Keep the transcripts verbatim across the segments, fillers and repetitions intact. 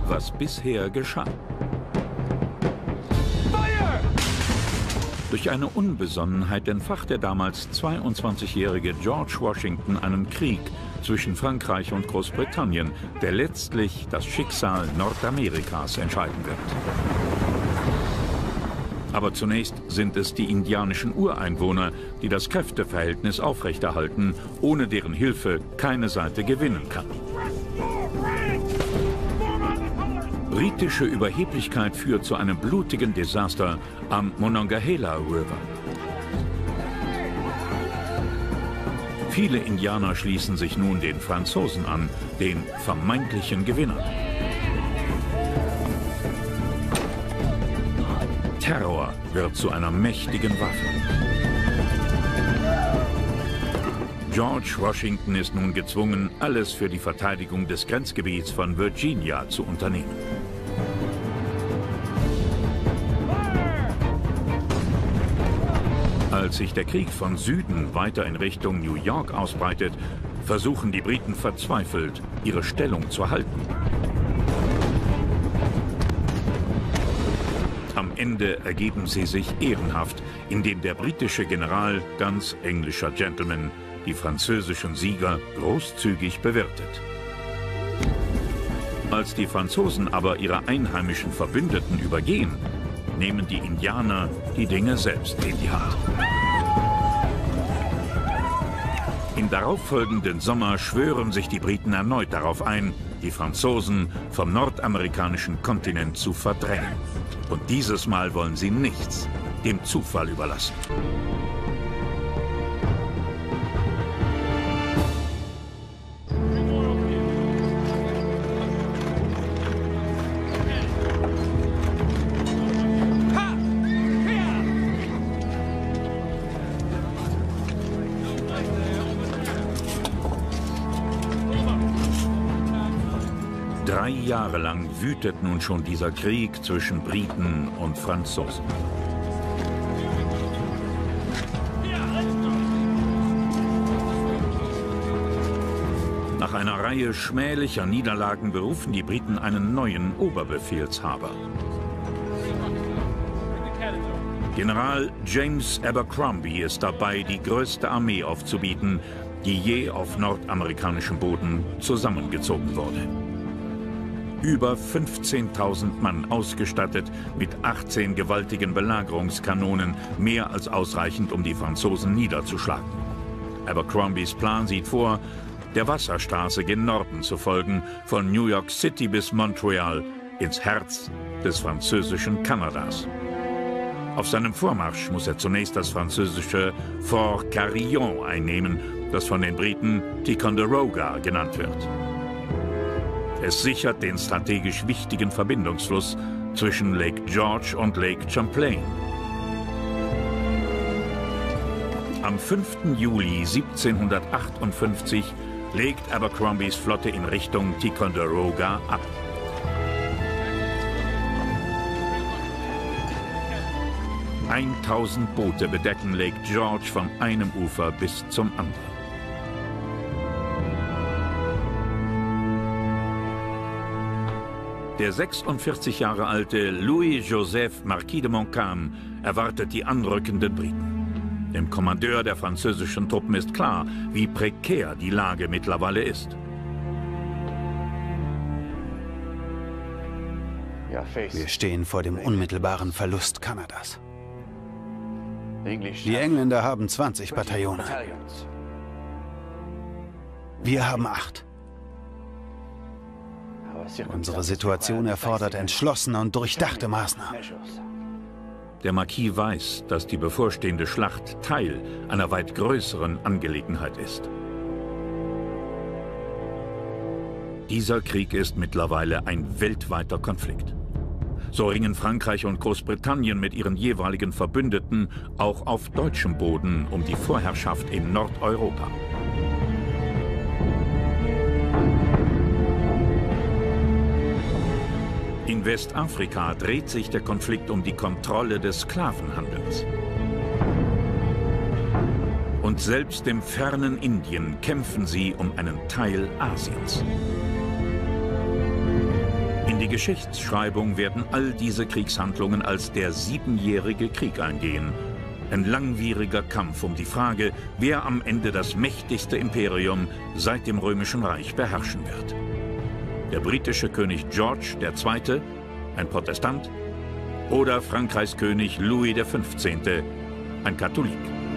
was bisher geschah. Durch eine Unbesonnenheit entfacht der damals zweiundzwanzigjährige George Washington einen Krieg zwischen Frankreich und Großbritannien, der letztlich das Schicksal Nordamerikas entscheiden wird. Aber zunächst sind es die indianischen Ureinwohner, die das Kräfteverhältnis aufrechterhalten, ohne deren Hilfe keine Seite gewinnen kann. Britische Überheblichkeit führt zu einem blutigen Desaster am Monongahela River. Viele Indianer schließen sich nun den Franzosen an, den vermeintlichen Gewinnern. Terror wird zu einer mächtigen Waffe. George Washington ist nun gezwungen, alles für die Verteidigung des Grenzgebiets von Virginia zu unternehmen. Als sich der Krieg von Süden weiter in Richtung New York ausbreitet, versuchen die Briten verzweifelt, ihre Stellung zu halten. Am Ende ergeben sie sich ehrenhaft, indem der britische General, ganz englischer Gentleman, die französischen Sieger großzügig bewirtet. Als die Franzosen aber ihre einheimischen Verbündeten übergehen, nehmen die Indianer die Dinge selbst in die Hand. Im darauffolgenden Sommer schwören sich die Briten erneut darauf ein, die Franzosen vom nordamerikanischen Kontinent zu verdrängen. Und dieses Mal wollen sie nichts dem Zufall überlassen. Drei Jahre lang wütet nun schon dieser Krieg zwischen Briten und Franzosen. Nach einer Reihe schmählicher Niederlagen berufen die Briten einen neuen Oberbefehlshaber. General James Abercrombie ist dabei, die größte Armee aufzubieten, die je auf nordamerikanischem Boden zusammengezogen wurde. Über fünfzehntausend Mann ausgestattet mit achtzehn gewaltigen Belagerungskanonen, mehr als ausreichend, um die Franzosen niederzuschlagen. Abercrombies Plan sieht vor, der Wasserstraße gen Norden zu folgen, von New York City bis Montreal, ins Herz des französischen Kanadas. Auf seinem Vormarsch muss er zunächst das französische Fort Carillon einnehmen, das von den Briten Ticonderoga genannt wird. Es sichert den strategisch wichtigen Verbindungsfluss zwischen Lake George und Lake Champlain. Am fünften Juli siebzehnhundertachtundfünfzig legt Abercrombies Flotte in Richtung Ticonderoga ab. Eintausend Boote bedecken Lake George von einem Ufer bis zum anderen. Der sechsundvierzig Jahre alte Louis-Joseph Marquis de Montcalm erwartet die anrückenden Briten. Dem Kommandeur der französischen Truppen ist klar, wie prekär die Lage mittlerweile ist. Wir stehen vor dem unmittelbaren Verlust Kanadas. Die Engländer haben zwanzig Bataillone. Wir haben acht. Unsere Situation erfordert entschlossene und durchdachte Maßnahmen. Der Marquis weiß, dass die bevorstehende Schlacht Teil einer weit größeren Angelegenheit ist. Dieser Krieg ist mittlerweile ein weltweiter Konflikt. So ringen Frankreich und Großbritannien mit ihren jeweiligen Verbündeten auch auf deutschem Boden um die Vorherrschaft in Nordeuropa. In Westafrika dreht sich der Konflikt um die Kontrolle des Sklavenhandels. Und selbst im fernen Indien kämpfen sie um einen Teil Asiens. In die Geschichtsschreibung werden all diese Kriegshandlungen als der Siebenjährige Krieg eingehen. Ein langwieriger Kampf um die Frage, wer am Ende das mächtigste Imperium seit dem Römischen Reich beherrschen wird. Der britische König George der Zweite, ein Protestant, oder Frankreichs König Louis der Fünfzehnte, ein Katholik.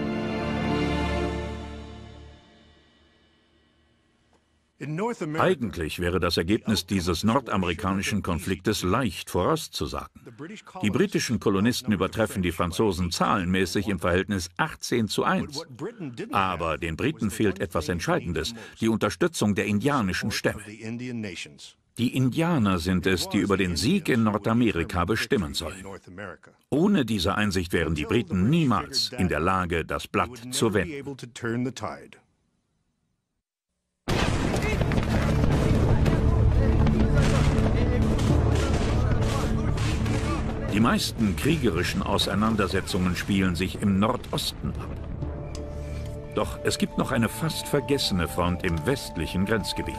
Eigentlich wäre das Ergebnis dieses nordamerikanischen Konfliktes leicht vorauszusagen. Die britischen Kolonisten übertreffen die Franzosen zahlenmäßig im Verhältnis achtzehn zu eins. Aber den Briten fehlt etwas Entscheidendes, die Unterstützung der indianischen Stämme. Die Indianer sind es, die über den Sieg in Nordamerika bestimmen sollen. Ohne diese Einsicht wären die Briten niemals in der Lage, das Blatt zu wenden. Die meisten kriegerischen Auseinandersetzungen spielen sich im Nordosten ab. Doch es gibt noch eine fast vergessene Front im westlichen Grenzgebiet.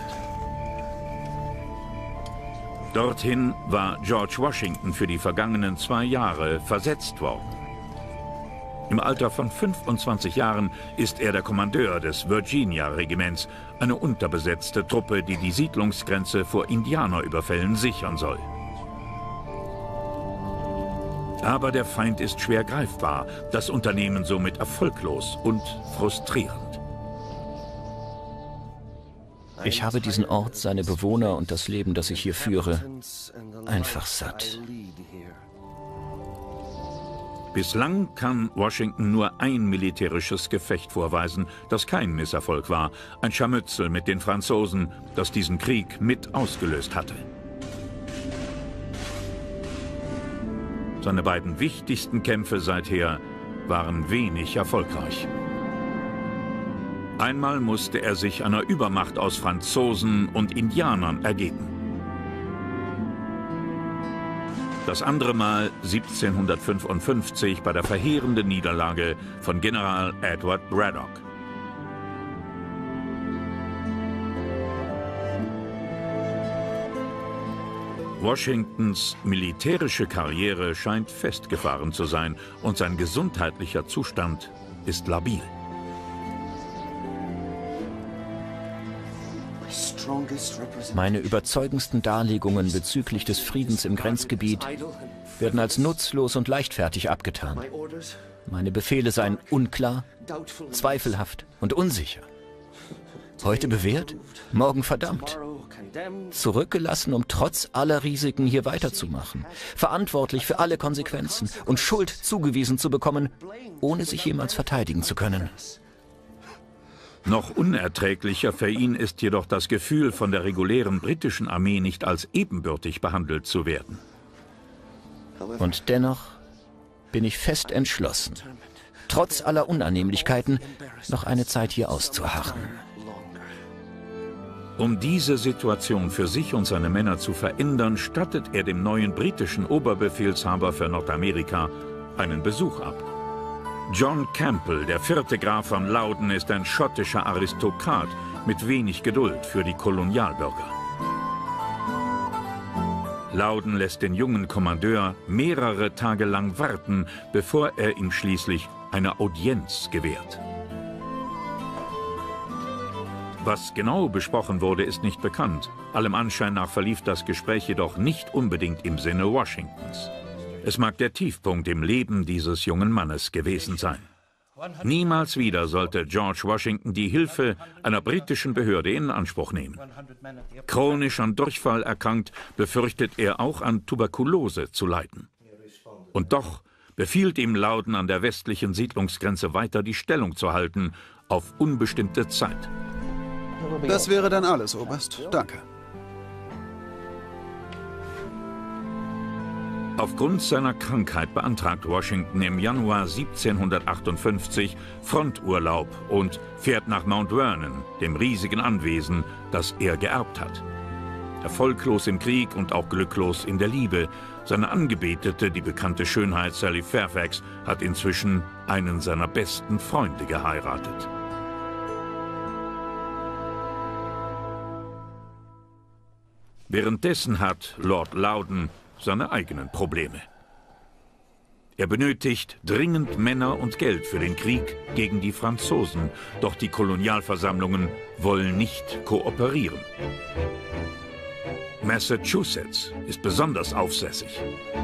Dorthin war George Washington für die vergangenen zwei Jahre versetzt worden. Im Alter von fünfundzwanzig Jahren ist er der Kommandeur des Virginia-Regiments, eine unterbesetzte Truppe, die die Siedlungsgrenze vor Indianerüberfällen sichern soll. Aber der Feind ist schwer greifbar, das Unternehmen somit erfolglos und frustrierend. Ich habe diesen Ort, seine Bewohner und das Leben, das ich hier führe, einfach satt. Bislang kann Washington nur ein militärisches Gefecht vorweisen, das kein Misserfolg war. Ein Scharmützel mit den Franzosen, das diesen Krieg mit ausgelöst hatte. Seine beiden wichtigsten Kämpfe seither waren wenig erfolgreich. Einmal musste er sich einer Übermacht aus Franzosen und Indianern ergeben. Das andere Mal siebzehnhundertfünfundfünfzig bei der verheerenden Niederlage von General Edward Braddock. Washingtons militärische Karriere scheint festgefahren zu sein und sein gesundheitlicher Zustand ist labil. Meine überzeugendsten Darlegungen bezüglich des Friedens im Grenzgebiet werden als nutzlos und leichtfertig abgetan. Meine Befehle seien unklar, zweifelhaft und unsicher. Heute bewährt, morgen verdammt. Zurückgelassen, um trotz aller Risiken hier weiterzumachen. Verantwortlich für alle Konsequenzen und Schuld zugewiesen zu bekommen, ohne sich jemals verteidigen zu können. Noch unerträglicher für ihn ist jedoch das Gefühl, von der regulären britischen Armee nicht als ebenbürtig behandelt zu werden. Und dennoch bin ich fest entschlossen, trotz aller Unannehmlichkeiten noch eine Zeit hier auszuharren. Um diese Situation für sich und seine Männer zu verändern, stattet er dem neuen britischen Oberbefehlshaber für Nordamerika einen Besuch ab. John Campbell, der vierte Graf von Loudon, ist ein schottischer Aristokrat mit wenig Geduld für die Kolonialbürger. Loudon lässt den jungen Kommandeur mehrere Tage lang warten, bevor er ihm schließlich eine Audienz gewährt. Was genau besprochen wurde, ist nicht bekannt. Allem Anschein nach verlief das Gespräch jedoch nicht unbedingt im Sinne Washingtons. Es mag der Tiefpunkt im Leben dieses jungen Mannes gewesen sein. Niemals wieder sollte George Washington die Hilfe einer britischen Behörde in Anspruch nehmen. Chronisch an Durchfall erkrankt, befürchtet er auch an Tuberkulose zu leiden. Und doch befiehlt ihm Loudon, an der westlichen Siedlungsgrenze weiter die Stellung zu halten, auf unbestimmte Zeit. Das wäre dann alles, Oberst. Danke. Aufgrund seiner Krankheit beantragt Washington im Januar siebzehnhundertachtundfünfzig Fronturlaub und fährt nach Mount Vernon, dem riesigen Anwesen, das er geerbt hat. Erfolglos im Krieg und auch glücklos in der Liebe. Seine Angebetete, die bekannte Schönheit Sally Fairfax, hat inzwischen einen seiner besten Freunde geheiratet. Währenddessen hat Lord Loudon seine eigenen Probleme. Er benötigt dringend Männer und Geld für den Krieg gegen die Franzosen, doch die Kolonialversammlungen wollen nicht kooperieren. Massachusetts ist besonders aufsässig.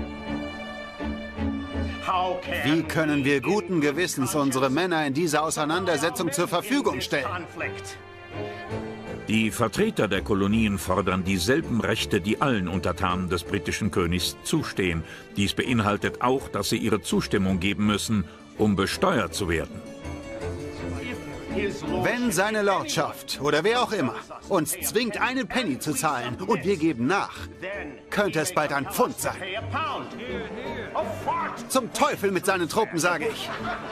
Wie können wir guten Gewissens unsere Männer in dieser Auseinandersetzung zur Verfügung stellen? Die Vertreter der Kolonien fordern dieselben Rechte, die allen Untertanen des britischen Königs zustehen. Dies beinhaltet auch, dass sie ihre Zustimmung geben müssen, um besteuert zu werden. Wenn seine Lordschaft oder wer auch immer uns zwingt, einen Penny zu zahlen und wir geben nach, könnte es bald ein Pfund sein. Zum Teufel mit seinen Truppen, sage ich.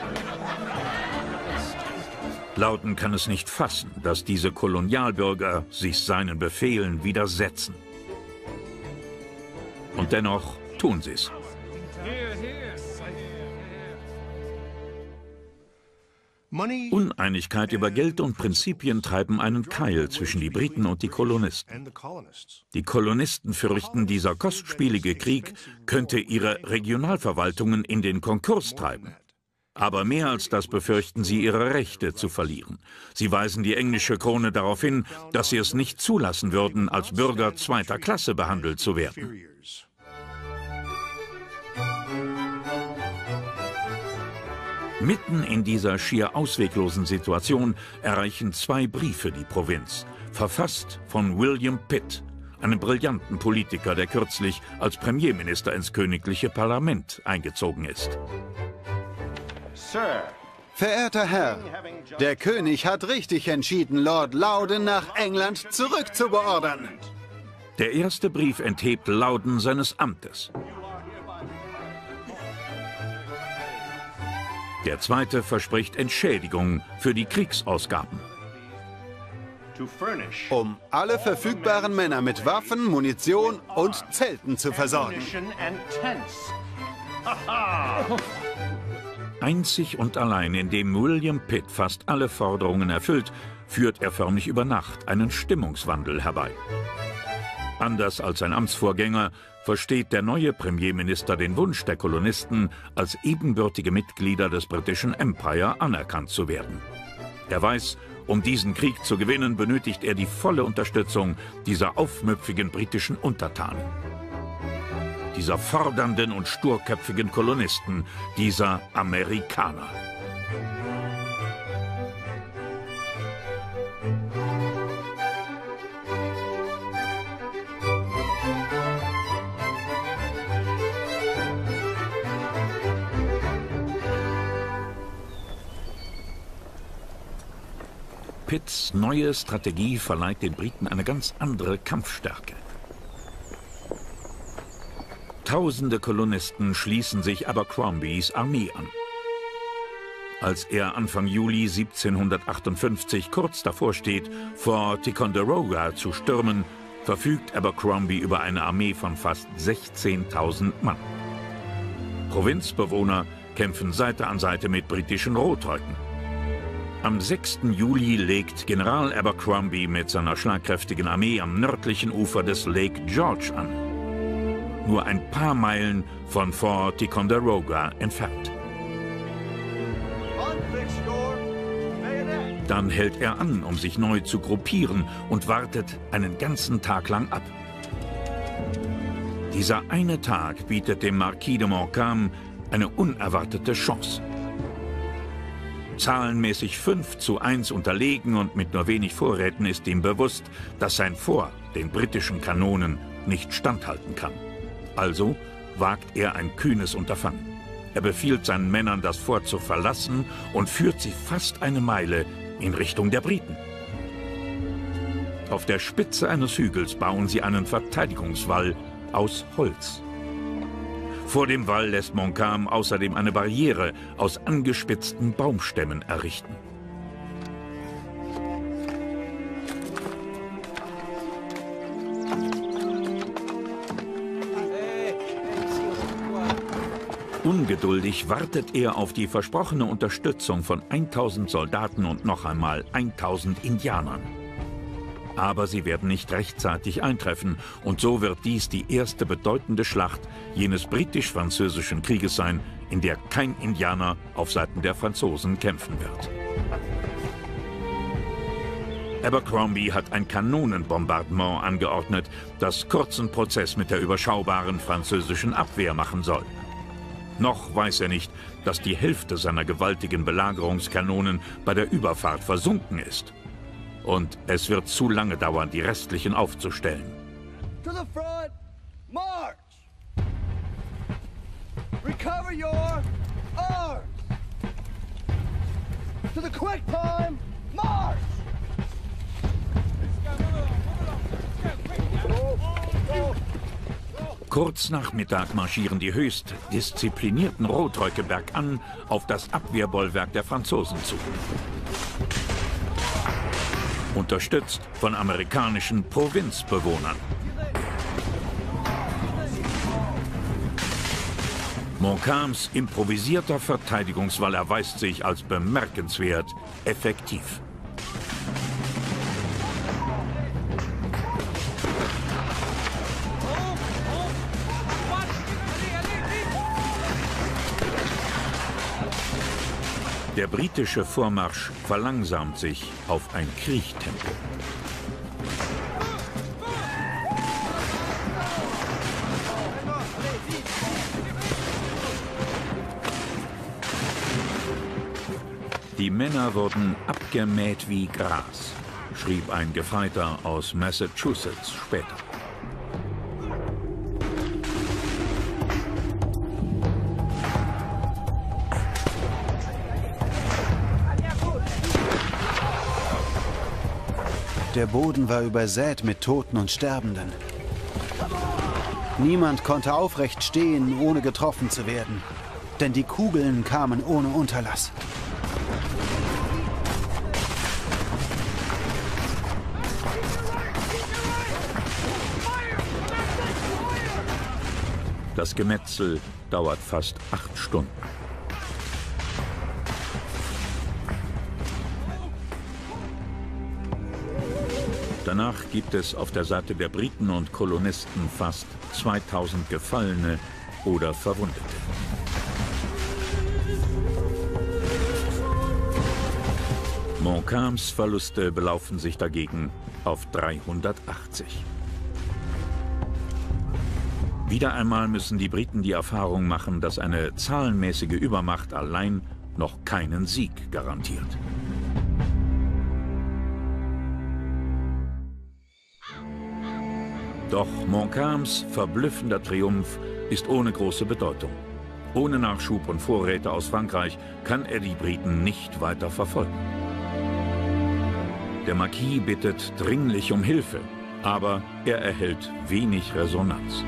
Loudon kann es nicht fassen, dass diese Kolonialbürger sich seinen Befehlen widersetzen. Und dennoch tun sie es. Uneinigkeit über Geld und Prinzipien treiben einen Keil zwischen die Briten und die Kolonisten. Die Kolonisten fürchten, dieser kostspielige Krieg könnte ihre Regionalverwaltungen in den Konkurs treiben. Aber mehr als das befürchten sie, ihre Rechte zu verlieren. Sie weisen die englische Krone darauf hin, dass sie es nicht zulassen würden, als Bürger zweiter Klasse behandelt zu werden. Mitten in dieser schier ausweglosen Situation erreichen zwei Briefe die Provinz, verfasst von William Pitt, einem brillanten Politiker, der kürzlich als Premierminister ins königliche Parlament eingezogen ist. Verehrter Herr, der König hat richtig entschieden, Lord Loudon nach England zurückzubeordern. Der erste Brief enthebt Loudon seines Amtes. Der zweite verspricht Entschädigung für die Kriegsausgaben. Um alle verfügbaren Männer mit Waffen, Munition und Zelten zu versorgen. Einzig und allein, indem William Pitt fast alle Forderungen erfüllt, führt er förmlich über Nacht einen Stimmungswandel herbei. Anders als sein Amtsvorgänger versteht der neue Premierminister den Wunsch der Kolonisten, als ebenbürtige Mitglieder des britischen Empire anerkannt zu werden. Er weiß, um diesen Krieg zu gewinnen, benötigt er die volle Unterstützung dieser aufmüpfigen britischen Untertanen. Dieser fordernden und sturköpfigen Kolonisten, dieser Amerikaner. Pitts neue Strategie verleiht den Briten eine ganz andere Kampfstärke. Tausende Kolonisten schließen sich Abercrombies Armee an. Als er Anfang Juli siebzehnhundertachtundfünfzig kurz davor steht, Fort Ticonderoga zu stürmen, verfügt Abercrombie über eine Armee von fast sechzehntausend Mann. Provinzbewohner kämpfen Seite an Seite mit britischen Rothäuten. Am sechsten Juli legt General Abercrombie mit seiner schlagkräftigen Armee am nördlichen Ufer des Lake George an. Nur ein paar Meilen von Fort Ticonderoga entfernt. Dann hält er an, um sich neu zu gruppieren und wartet einen ganzen Tag lang ab. Dieser eine Tag bietet dem Marquis de Montcalm eine unerwartete Chance. Zahlenmäßig fünf zu eins unterlegen und mit nur wenig Vorräten ist ihm bewusst, dass sein Fort den britischen Kanonen nicht standhalten kann. Also wagt er ein kühnes Unterfangen. Er befiehlt seinen Männern, das Fort zu verlassen und führt sie fast eine Meile in Richtung der Briten. Auf der Spitze eines Hügels bauen sie einen Verteidigungswall aus Holz. Vor dem Wall lässt Montcalm außerdem eine Barriere aus angespitzten Baumstämmen errichten. Ungeduldig wartet er auf die versprochene Unterstützung von tausend Soldaten und noch einmal tausend Indianern. Aber sie werden nicht rechtzeitig eintreffen und so wird dies die erste bedeutende Schlacht jenes britisch-französischen Krieges sein, in der kein Indianer auf Seiten der Franzosen kämpfen wird. Abercrombie hat ein Kanonenbombardement angeordnet, das kurzen Prozess mit der überschaubaren französischen Abwehr machen soll. Noch weiß er nicht, dass die Hälfte seiner gewaltigen Belagerungskanonen bei der Überfahrt versunken ist. Und es wird zu lange dauern, die restlichen aufzustellen. To the front, march! Recover your arms! To the quick time, march! Kurz nach Mittag marschieren die höchst disziplinierten Rotröcke bergan auf das Abwehrbollwerk der Franzosen zu. Unterstützt von amerikanischen Provinzbewohnern. Montcalms improvisierter Verteidigungswall erweist sich als bemerkenswert effektiv. Der britische Vormarsch verlangsamt sich auf ein Kriechtempo. Die Männer wurden abgemäht wie Gras, schrieb ein Gefreiter aus Massachusetts später. Der Boden war übersät mit Toten und Sterbenden. Niemand konnte aufrecht stehen, ohne getroffen zu werden, denn die Kugeln kamen ohne Unterlass. Das Gemetzel dauert fast acht Stunden. Danach gibt es auf der Seite der Briten und Kolonisten fast zweitausend Gefallene oder Verwundete. Montcalms Verluste belaufen sich dagegen auf dreihundertachtzig. Wieder einmal müssen die Briten die Erfahrung machen, dass eine zahlenmäßige Übermacht allein noch keinen Sieg garantiert. Doch Montcalms verblüffender Triumph ist ohne große Bedeutung. Ohne Nachschub und Vorräte aus Frankreich kann er die Briten nicht weiter verfolgen. Der Marquis bittet dringlich um Hilfe, aber er erhält wenig Resonanz.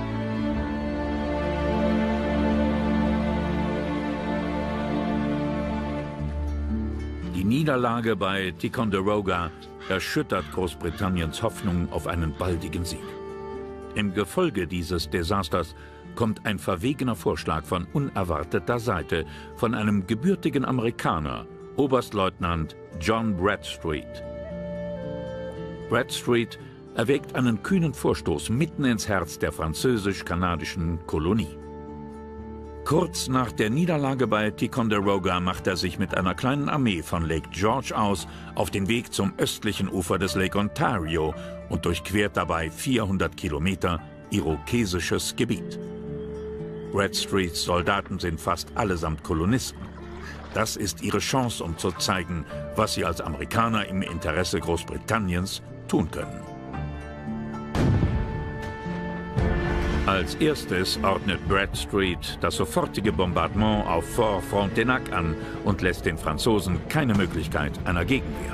Die Niederlage bei Ticonderoga erschüttert Großbritanniens Hoffnung auf einen baldigen Sieg. Im Gefolge dieses Desasters kommt ein verwegener Vorschlag von unerwarteter Seite von einem gebürtigen Amerikaner, Oberstleutnant John Bradstreet. Bradstreet erwägt einen kühnen Vorstoß mitten ins Herz der französisch-kanadischen Kolonie. Kurz nach der Niederlage bei Ticonderoga macht er sich mit einer kleinen Armee von Lake George aus auf den Weg zum östlichen Ufer des Lake Ontario und durchquert dabei vierhundert Kilometer irokesisches Gebiet. Bradstreets Soldaten sind fast allesamt Kolonisten. Das ist ihre Chance, um zu zeigen, was sie als Amerikaner im Interesse Großbritanniens tun können. Als erstes ordnet Bradstreet das sofortige Bombardement auf Fort Frontenac an und lässt den Franzosen keine Möglichkeit einer Gegenwehr.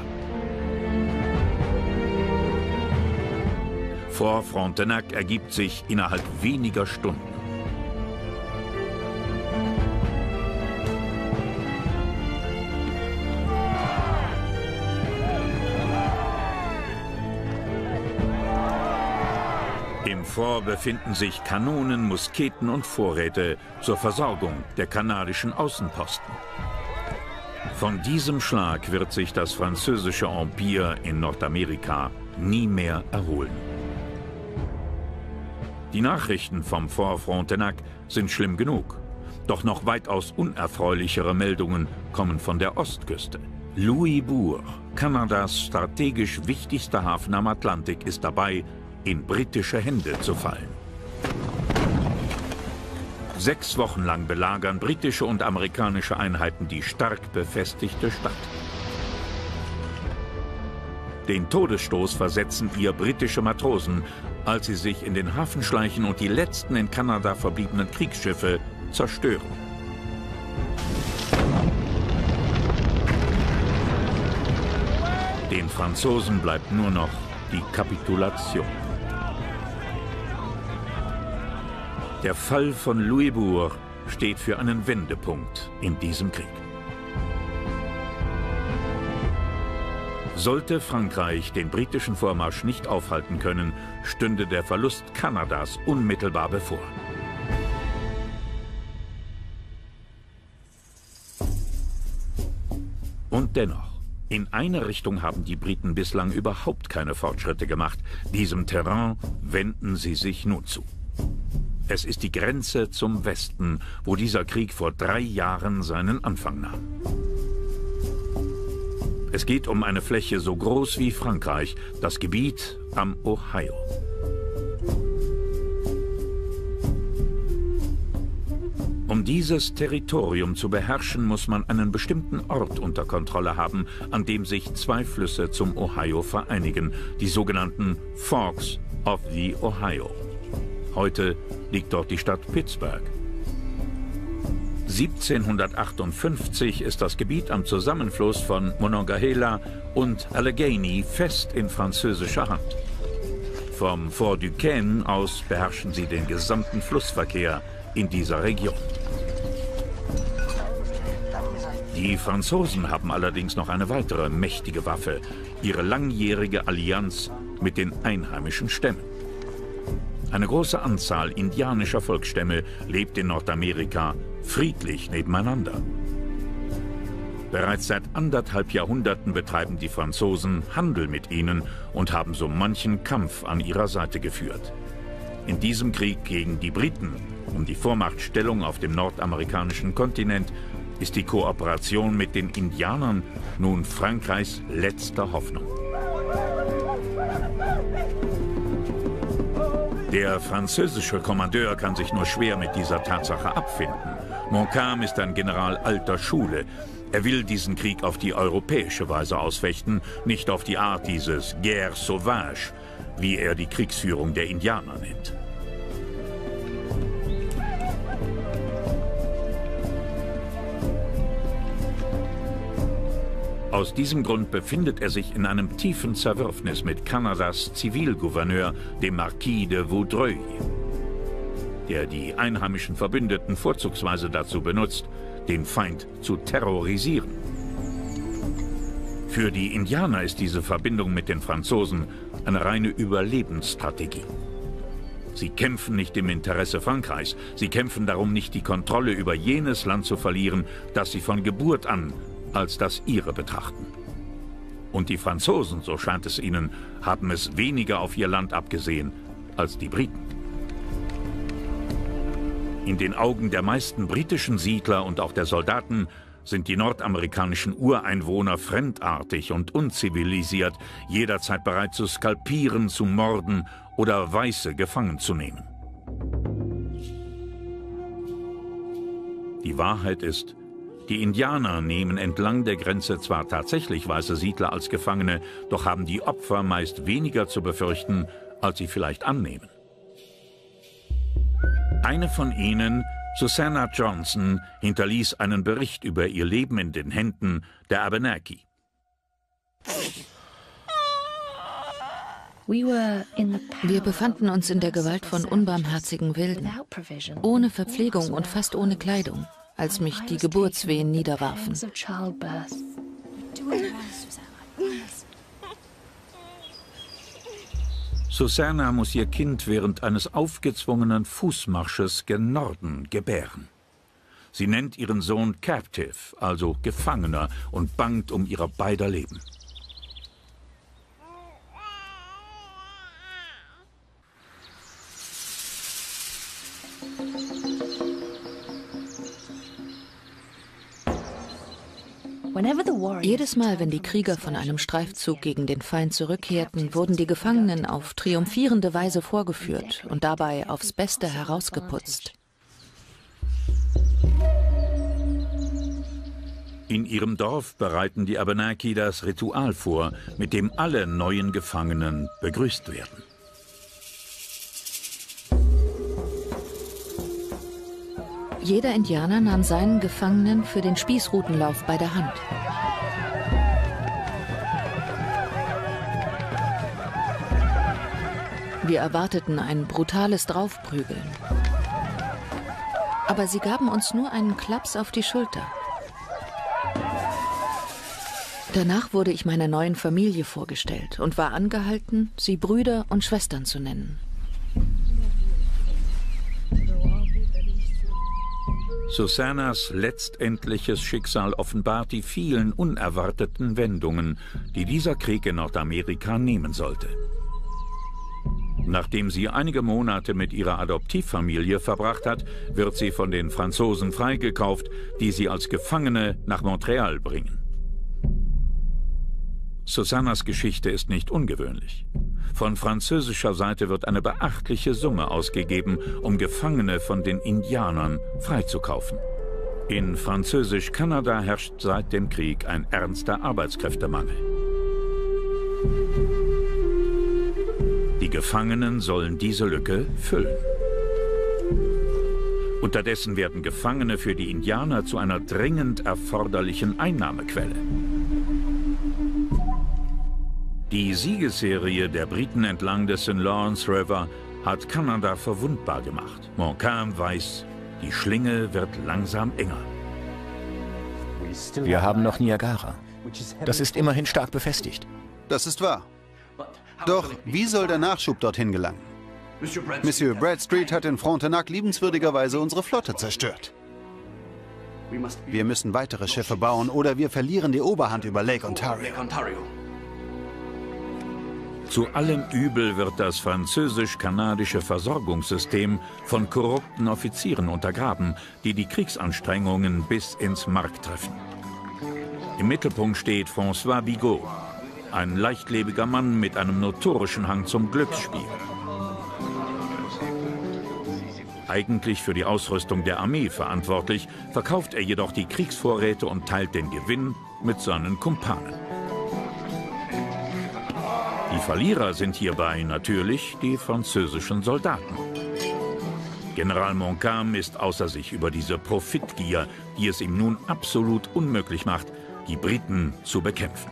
Fort Frontenac ergibt sich innerhalb weniger Stunden. Im Fort befinden sich Kanonen, Musketen und Vorräte zur Versorgung der kanadischen Außenposten. Von diesem Schlag wird sich das französische Empire in Nordamerika nie mehr erholen. Die Nachrichten vom Fort Frontenac sind schlimm genug. Doch noch weitaus unerfreulichere Meldungen kommen von der Ostküste. Louisbourg, Kanadas strategisch wichtigster Hafen am Atlantik, ist dabei, in britische Hände zu fallen. Sechs Wochen lang belagern britische und amerikanische Einheiten die stark befestigte Stadt. Den Todesstoß versetzen ihr britische Matrosen, als sie sich in den Hafen schleichen und die letzten in Kanada verbliebenen Kriegsschiffe zerstören. Den Franzosen bleibt nur noch die Kapitulation. Der Fall von Louisbourg steht für einen Wendepunkt in diesem Krieg. Sollte Frankreich den britischen Vormarsch nicht aufhalten können, stünde der Verlust Kanadas unmittelbar bevor. Und dennoch, in eine Richtung haben die Briten bislang überhaupt keine Fortschritte gemacht. Diesem Terrain wenden sie sich nun zu. Es ist die Grenze zum Westen, wo dieser Krieg vor drei Jahren seinen Anfang nahm. Es geht um eine Fläche so groß wie Frankreich, das Gebiet am Ohio. Um dieses Territorium zu beherrschen, muss man einen bestimmten Ort unter Kontrolle haben, an dem sich zwei Flüsse zum Ohio vereinigen, die sogenannten Forks of the Ohio. Heute liegt dort die Stadt Pittsburgh. siebzehnhundertachtundfünfzig ist das Gebiet am Zusammenfluss von Monongahela und Allegheny fest in französischer Hand. Vom Fort Duquesne aus beherrschen sie den gesamten Flussverkehr in dieser Region. Die Franzosen haben allerdings noch eine weitere mächtige Waffe, ihre langjährige Allianz mit den einheimischen Stämmen. Eine große Anzahl indianischer Volksstämme lebt in Nordamerika friedlich nebeneinander. Bereits seit anderthalb Jahrhunderten betreiben die Franzosen Handel mit ihnen und haben so manchen Kampf an ihrer Seite geführt. In diesem Krieg gegen die Briten um die Vormachtstellung auf dem nordamerikanischen Kontinent ist die Kooperation mit den Indianern nun Frankreichs letzte Hoffnung. Der französische Kommandeur kann sich nur schwer mit dieser Tatsache abfinden. Montcalm ist ein General alter Schule. Er will diesen Krieg auf die europäische Weise ausfechten, nicht auf die Art dieses Guerre sauvage, wie er die Kriegsführung der Indianer nennt. Aus diesem Grund befindet er sich in einem tiefen Zerwürfnis mit Kanadas Zivilgouverneur, dem Marquis de Vaudreuil, der die einheimischen Verbündeten vorzugsweise dazu benutzt, den Feind zu terrorisieren. Für die Indianer ist diese Verbindung mit den Franzosen eine reine Überlebensstrategie. Sie kämpfen nicht im Interesse Frankreichs, sie kämpfen darum, nicht die Kontrolle über jenes Land zu verlieren, das sie von Geburt an als das ihre betrachten. Und die Franzosen, so scheint es ihnen, haben es weniger auf ihr Land abgesehen als die Briten. In den Augen der meisten britischen Siedler und auch der Soldaten sind die nordamerikanischen Ureinwohner fremdartig und unzivilisiert, jederzeit bereit zu skalpieren, zu morden oder Weiße gefangen zu nehmen. Die Wahrheit ist, die Indianer nehmen entlang der Grenze zwar tatsächlich weiße Siedler als Gefangene, doch haben die Opfer meist weniger zu befürchten, als sie vielleicht annehmen. Eine von ihnen, Susanna Johnson, hinterließ einen Bericht über ihr Leben in den Händen der Abenaki. Wir befanden uns in der Gewalt von unbarmherzigen Wilden, ohne Verpflegung und fast ohne Kleidung, als mich die Geburtswehen niederwarfen. Susanna muss ihr Kind während eines aufgezwungenen Fußmarsches gen Norden gebären. Sie nennt ihren Sohn Captive, also Gefangener, und bangt um ihrer beider Leben. Jedes Mal, wenn die Krieger von einem Streifzug gegen den Feind zurückkehrten, wurden die Gefangenen auf triumphierende Weise vorgeführt und dabei aufs Beste herausgeputzt. In ihrem Dorf bereiten die Abenaki das Ritual vor, mit dem alle neuen Gefangenen begrüßt werden. Jeder Indianer nahm seinen Gefangenen für den Spießrutenlauf bei der Hand. Wir erwarteten ein brutales Draufprügeln. Aber sie gaben uns nur einen Klaps auf die Schulter. Danach wurde ich meiner neuen Familie vorgestellt und war angehalten, sie Brüder und Schwestern zu nennen. Susannas letztendliches Schicksal offenbart die vielen unerwarteten Wendungen, die dieser Krieg in Nordamerika nehmen sollte. Nachdem sie einige Monate mit ihrer Adoptivfamilie verbracht hat, wird sie von den Franzosen freigekauft, die sie als Gefangene nach Montreal bringen. Susannas Geschichte ist nicht ungewöhnlich. Von französischer Seite wird eine beachtliche Summe ausgegeben, um Gefangene von den Indianern freizukaufen. In Französisch-Kanada herrscht seit dem Krieg ein ernster Arbeitskräftemangel. Die Gefangenen sollen diese Lücke füllen. Unterdessen werden Gefangene für die Indianer zu einer dringend erforderlichen Einnahmequelle. Die Siegesserie der Briten entlang des Saint Lawrence River hat Kanada verwundbar gemacht. Montcalm weiß, die Schlinge wird langsam enger. Wir haben noch Niagara. Das ist immerhin stark befestigt. Das ist wahr. Doch wie soll der Nachschub dorthin gelangen? Monsieur Bradstreet hat in Frontenac liebenswürdigerweise unsere Flotte zerstört. Wir müssen weitere Schiffe bauen oder wir verlieren die Oberhand über Lake Ontario. Zu allem Übel wird das französisch-kanadische Versorgungssystem von korrupten Offizieren untergraben, die die Kriegsanstrengungen bis ins Mark treffen. Im Mittelpunkt steht François Bigot, ein leichtlebiger Mann mit einem notorischen Hang zum Glücksspiel. Eigentlich für die Ausrüstung der Armee verantwortlich, verkauft er jedoch die Kriegsvorräte und teilt den Gewinn mit seinen Kumpanen. Die Verlierer sind hierbei natürlich die französischen Soldaten. General Montcalm ist außer sich über diese Profitgier, die es ihm nun absolut unmöglich macht, die Briten zu bekämpfen.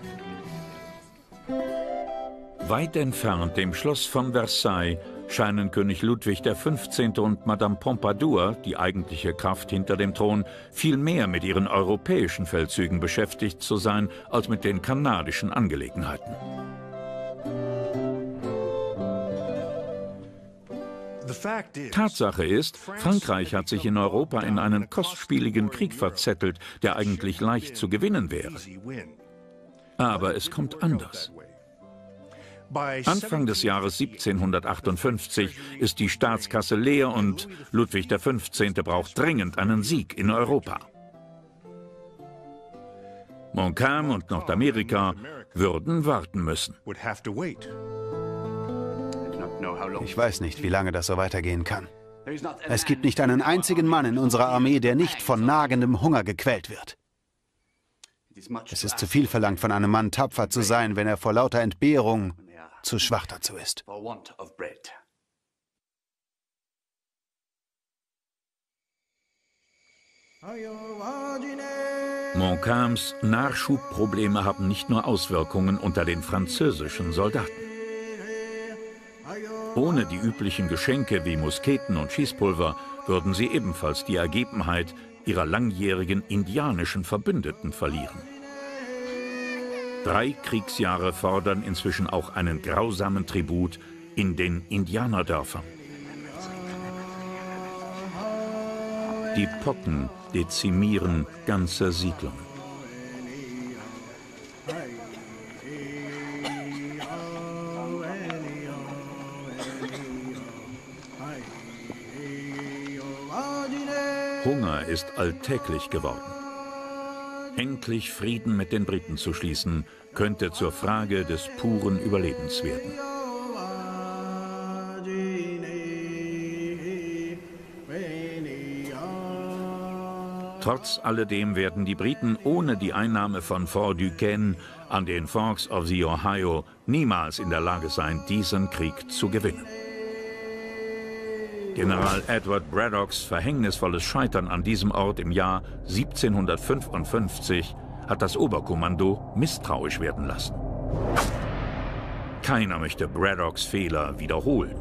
Weit entfernt dem Schloss von Versailles scheinen König Ludwig der Fünfzehnte und Madame Pompadour, die eigentliche Kraft hinter dem Thron, viel mehr mit ihren europäischen Feldzügen beschäftigt zu sein, als mit den kanadischen Angelegenheiten. Tatsache ist, Frankreich hat sich in Europa in einen kostspieligen Krieg verzettelt, der eigentlich leicht zu gewinnen wäre. Aber es kommt anders. Anfang des Jahres siebzehnhundertachtundfünfzig ist die Staatskasse leer und Ludwig der Fünfzehnte braucht dringend einen Sieg in Europa. Montcalm und Nordamerika würden warten müssen. Ich weiß nicht, wie lange das so weitergehen kann. Es gibt nicht einen einzigen Mann in unserer Armee, der nicht von nagendem Hunger gequält wird. Es ist zu viel verlangt, von einem Mann tapfer zu sein, wenn er vor lauter Entbehrung zu schwach dazu ist. Montcalms Nachschubprobleme haben nicht nur Auswirkungen unter den französischen Soldaten. Ohne die üblichen Geschenke wie Musketen und Schießpulver würden sie ebenfalls die Ergebenheit ihrer langjährigen indianischen Verbündeten verlieren. Drei Kriegsjahre fordern inzwischen auch einen grausamen Tribut in den Indianerdörfern. Die Pocken dezimieren ganze Siedlungen. Hunger ist alltäglich geworden. Endlich Frieden mit den Briten zu schließen, könnte zur Frage des puren Überlebens werden. Trotz alledem werden die Briten ohne die Einnahme von Fort Duquesne an den Forks of the Ohio niemals in der Lage sein, diesen Krieg zu gewinnen. General Edward Braddocks verhängnisvolles Scheitern an diesem Ort im Jahr siebzehnhundertfünfundfünfzig hat das Oberkommando misstrauisch werden lassen. Keiner möchte Braddocks Fehler wiederholen.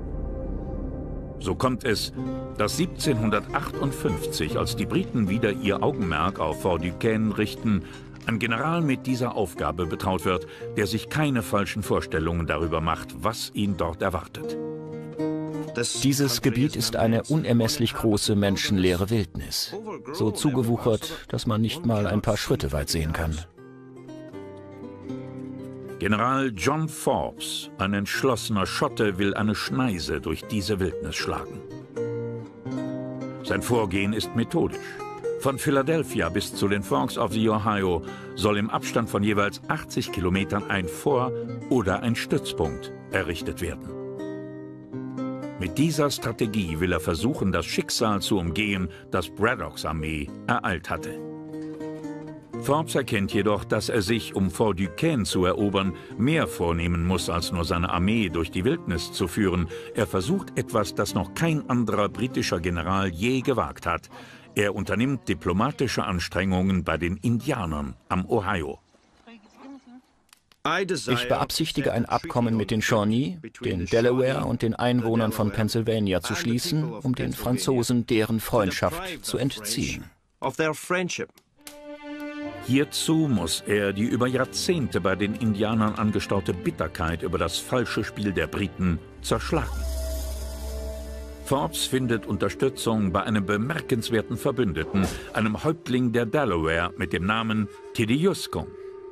So kommt es, dass siebzehnhundertachtundfünfzig, als die Briten wieder ihr Augenmerk auf Fort Duquesne richten, ein General mit dieser Aufgabe betraut wird, der sich keine falschen Vorstellungen darüber macht, was ihn dort erwartet. Dieses Gebiet ist eine unermesslich große menschenleere Wildnis, so zugewuchert, dass man nicht mal ein paar Schritte weit sehen kann. General John Forbes, ein entschlossener Schotte, will eine Schneise durch diese Wildnis schlagen. Sein Vorgehen ist methodisch. Von Philadelphia bis zu den Forks of the Ohio soll im Abstand von jeweils achtzig Kilometern ein Vor- oder ein Stützpunkt errichtet werden. Mit dieser Strategie will er versuchen, das Schicksal zu umgehen, das Braddocks Armee ereilt hatte. Forbes erkennt jedoch, dass er sich, um Fort Duquesne zu erobern, mehr vornehmen muss, als nur seine Armee durch die Wildnis zu führen. Er versucht etwas, das noch kein anderer britischer General je gewagt hat. Er unternimmt diplomatische Anstrengungen bei den Indianern am Ohio. Ich beabsichtige, ein Abkommen mit den Shawnee, den Delaware und den Einwohnern von Pennsylvania zu schließen, um den Franzosen deren Freundschaft zu entziehen. Hierzu muss er die über Jahrzehnte bei den Indianern angestaute Bitterkeit über das falsche Spiel der Briten zerschlagen. Forbes findet Unterstützung bei einem bemerkenswerten Verbündeten, einem Häuptling der Delaware mit dem Namen Tidiuscung.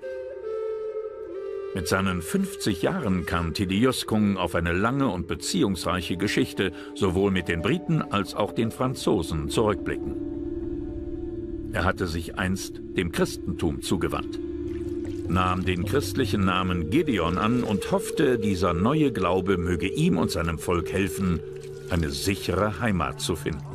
Mit seinen fünfzig Jahren kann Tidiuscung auf eine lange und beziehungsreiche Geschichte sowohl mit den Briten als auch den Franzosen zurückblicken. Er hatte sich einst dem Christentum zugewandt, nahm den christlichen Namen Gideon an und hoffte, dieser neue Glaube möge ihm und seinem Volk helfen, eine sichere Heimat zu finden.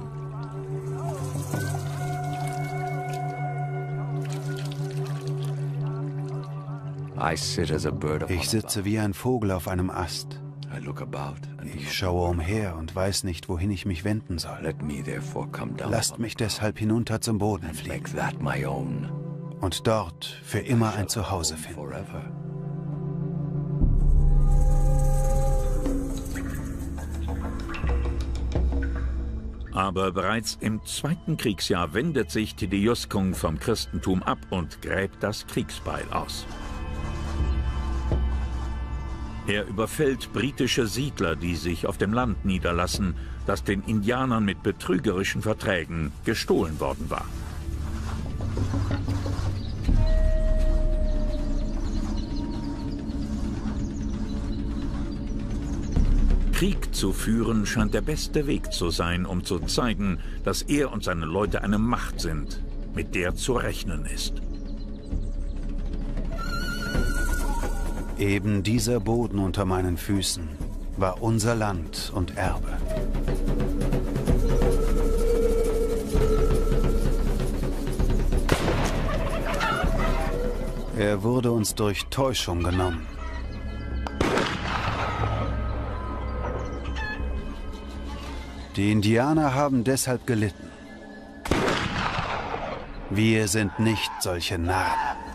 Ich sitze wie ein Vogel auf einem Ast. Ich schaue umher und weiß nicht, wohin ich mich wenden soll. Lasst mich deshalb hinunter zum Boden fliegen und dort für immer ein Zuhause finden. Aber bereits im zweiten Kriegsjahr wendet sich Tidiuscung vom Christentum ab und gräbt das Kriegsbeil aus. Er überfällt britische Siedler, die sich auf dem Land niederlassen, das den Indianern mit betrügerischen Verträgen gestohlen worden war. Krieg zu führen scheint der beste Weg zu sein, um zu zeigen, dass er und seine Leute eine Macht sind, mit der zu rechnen ist. Eben dieser Boden unter meinen Füßen war unser Land und Erbe. Er wurde uns durch Täuschung genommen. Die Indianer haben deshalb gelitten. Wir sind nicht solche Narren.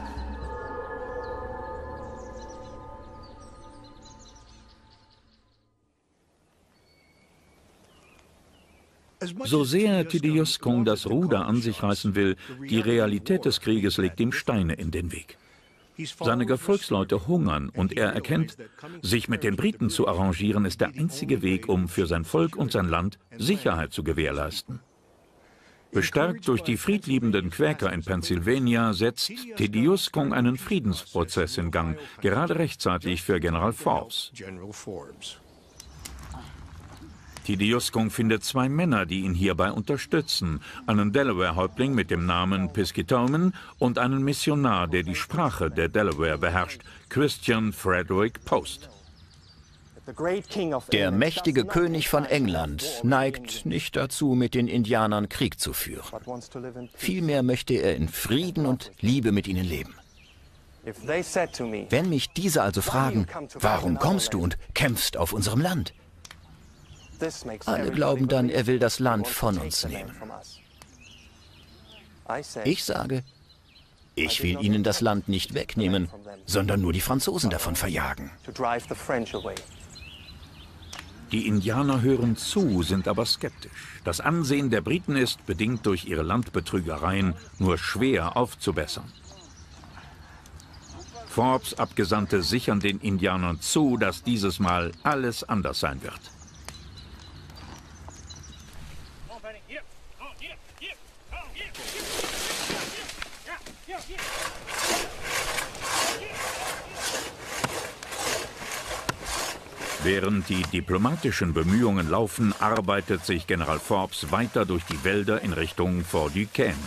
So sehr Tidiuscung das Ruder an sich reißen will, die Realität des Krieges legt ihm Steine in den Weg. Seine Gefolgsleute hungern und er erkennt, sich mit den Briten zu arrangieren, ist der einzige Weg, um für sein Volk und sein Land Sicherheit zu gewährleisten. Bestärkt durch die friedliebenden Quäker in Pennsylvania setzt Tidiuscung einen Friedensprozess in Gang, gerade rechtzeitig für General Forbes. Tidiuskung findet zwei Männer, die ihn hierbei unterstützen. Einen Delaware-Häuptling mit dem Namen Piscatoman und einen Missionar, der die Sprache der Delaware beherrscht, Christian Frederick Post. Der mächtige König von England neigt nicht dazu, mit den Indianern Krieg zu führen. Vielmehr möchte er in Frieden und Liebe mit ihnen leben. Wenn mich diese also fragen, warum kommst du und kämpfst auf unserem Land? Alle glauben dann, er will das Land von uns nehmen. Ich sage, ich will ihnen das Land nicht wegnehmen, sondern nur die Franzosen davon verjagen. Die Indianer hören zu, sind aber skeptisch. Das Ansehen der Briten ist, bedingt durch ihre Landbetrügereien, nur schwer aufzubessern. Forbes' Abgesandte sichern den Indianern zu, dass dieses Mal alles anders sein wird. Während die diplomatischen Bemühungen laufen, arbeitet sich General Forbes weiter durch die Wälder in Richtung Fort Duquesne.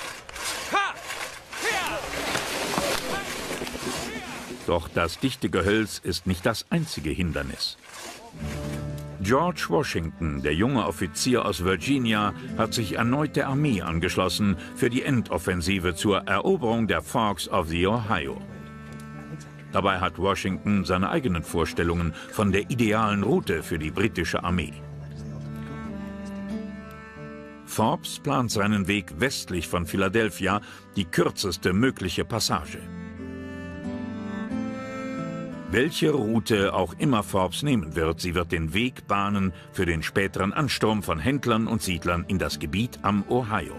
Doch das dichte Gehölz ist nicht das einzige Hindernis. George Washington, der junge Offizier aus Virginia, hat sich erneut der Armee angeschlossen für die Endoffensive zur Eroberung der Forks of the Ohio. Dabei hat Washington seine eigenen Vorstellungen von der idealen Route für die britische Armee. Forbes plant seinen Weg westlich von Philadelphia, die kürzeste mögliche Passage. Welche Route auch immer Forbes nehmen wird, sie wird den Weg bahnen für den späteren Ansturm von Händlern und Siedlern in das Gebiet am Ohio.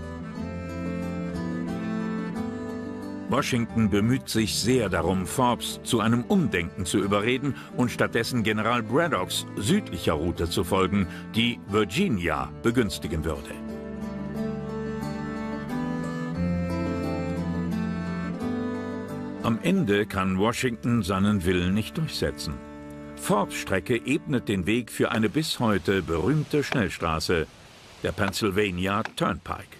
Washington bemüht sich sehr darum, Forbes zu einem Umdenken zu überreden und stattdessen General Braddocks südlicher Route zu folgen, die Virginia begünstigen würde. Am Ende kann Washington seinen Willen nicht durchsetzen. Forbes' Strecke ebnet den Weg für eine bis heute berühmte Schnellstraße, der Pennsylvania Turnpike.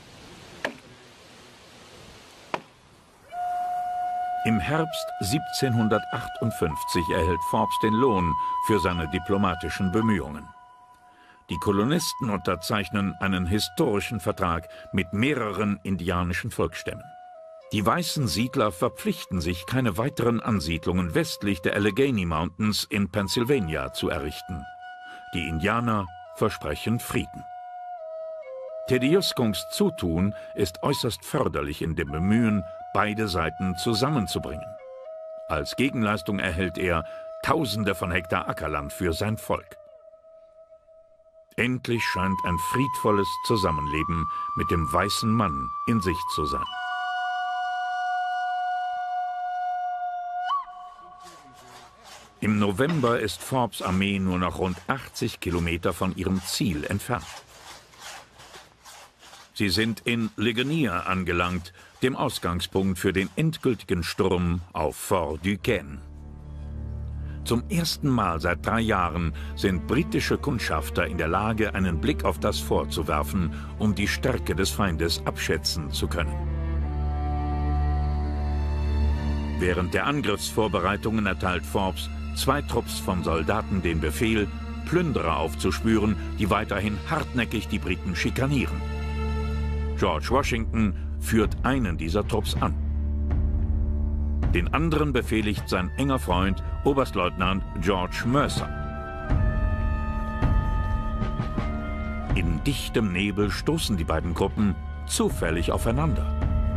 Im Herbst siebzehnhundertachtundfünfzig erhält Forbes den Lohn für seine diplomatischen Bemühungen. Die Kolonisten unterzeichnen einen historischen Vertrag mit mehreren indianischen Volksstämmen. Die weißen Siedler verpflichten sich, keine weiteren Ansiedlungen westlich der Allegheny Mountains in Pennsylvania zu errichten. Die Indianer versprechen Frieden. Tidiuskungs Zutun ist äußerst förderlich in dem Bemühen, beide Seiten zusammenzubringen. Als Gegenleistung erhält er Tausende von Hektar Ackerland für sein Volk. Endlich scheint ein friedvolles Zusammenleben mit dem weißen Mann in Sicht zu sein. Im November ist Forbes' Armee nur noch rund achtzig Kilometer von ihrem Ziel entfernt. Sie sind in Ligonier angelangt, dem Ausgangspunkt für den endgültigen Sturm auf Fort Duquesne. Zum ersten Mal seit drei Jahren sind britische Kundschafter in der Lage, einen Blick auf das Fort zu werfen, um die Stärke des Feindes abschätzen zu können. Während der Angriffsvorbereitungen erteilt Forbes zwei Trupps von Soldaten den Befehl, Plünderer aufzuspüren, die weiterhin hartnäckig die Briten schikanieren. George Washington führt einen dieser Trupps an. Den anderen befehligt sein enger Freund, Oberstleutnant George Mercer. In dichtem Nebel stoßen die beiden Gruppen zufällig aufeinander.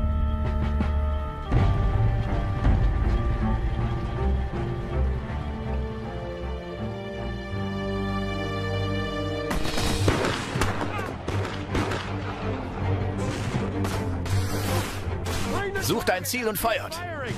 Sucht ein Ziel und feuert.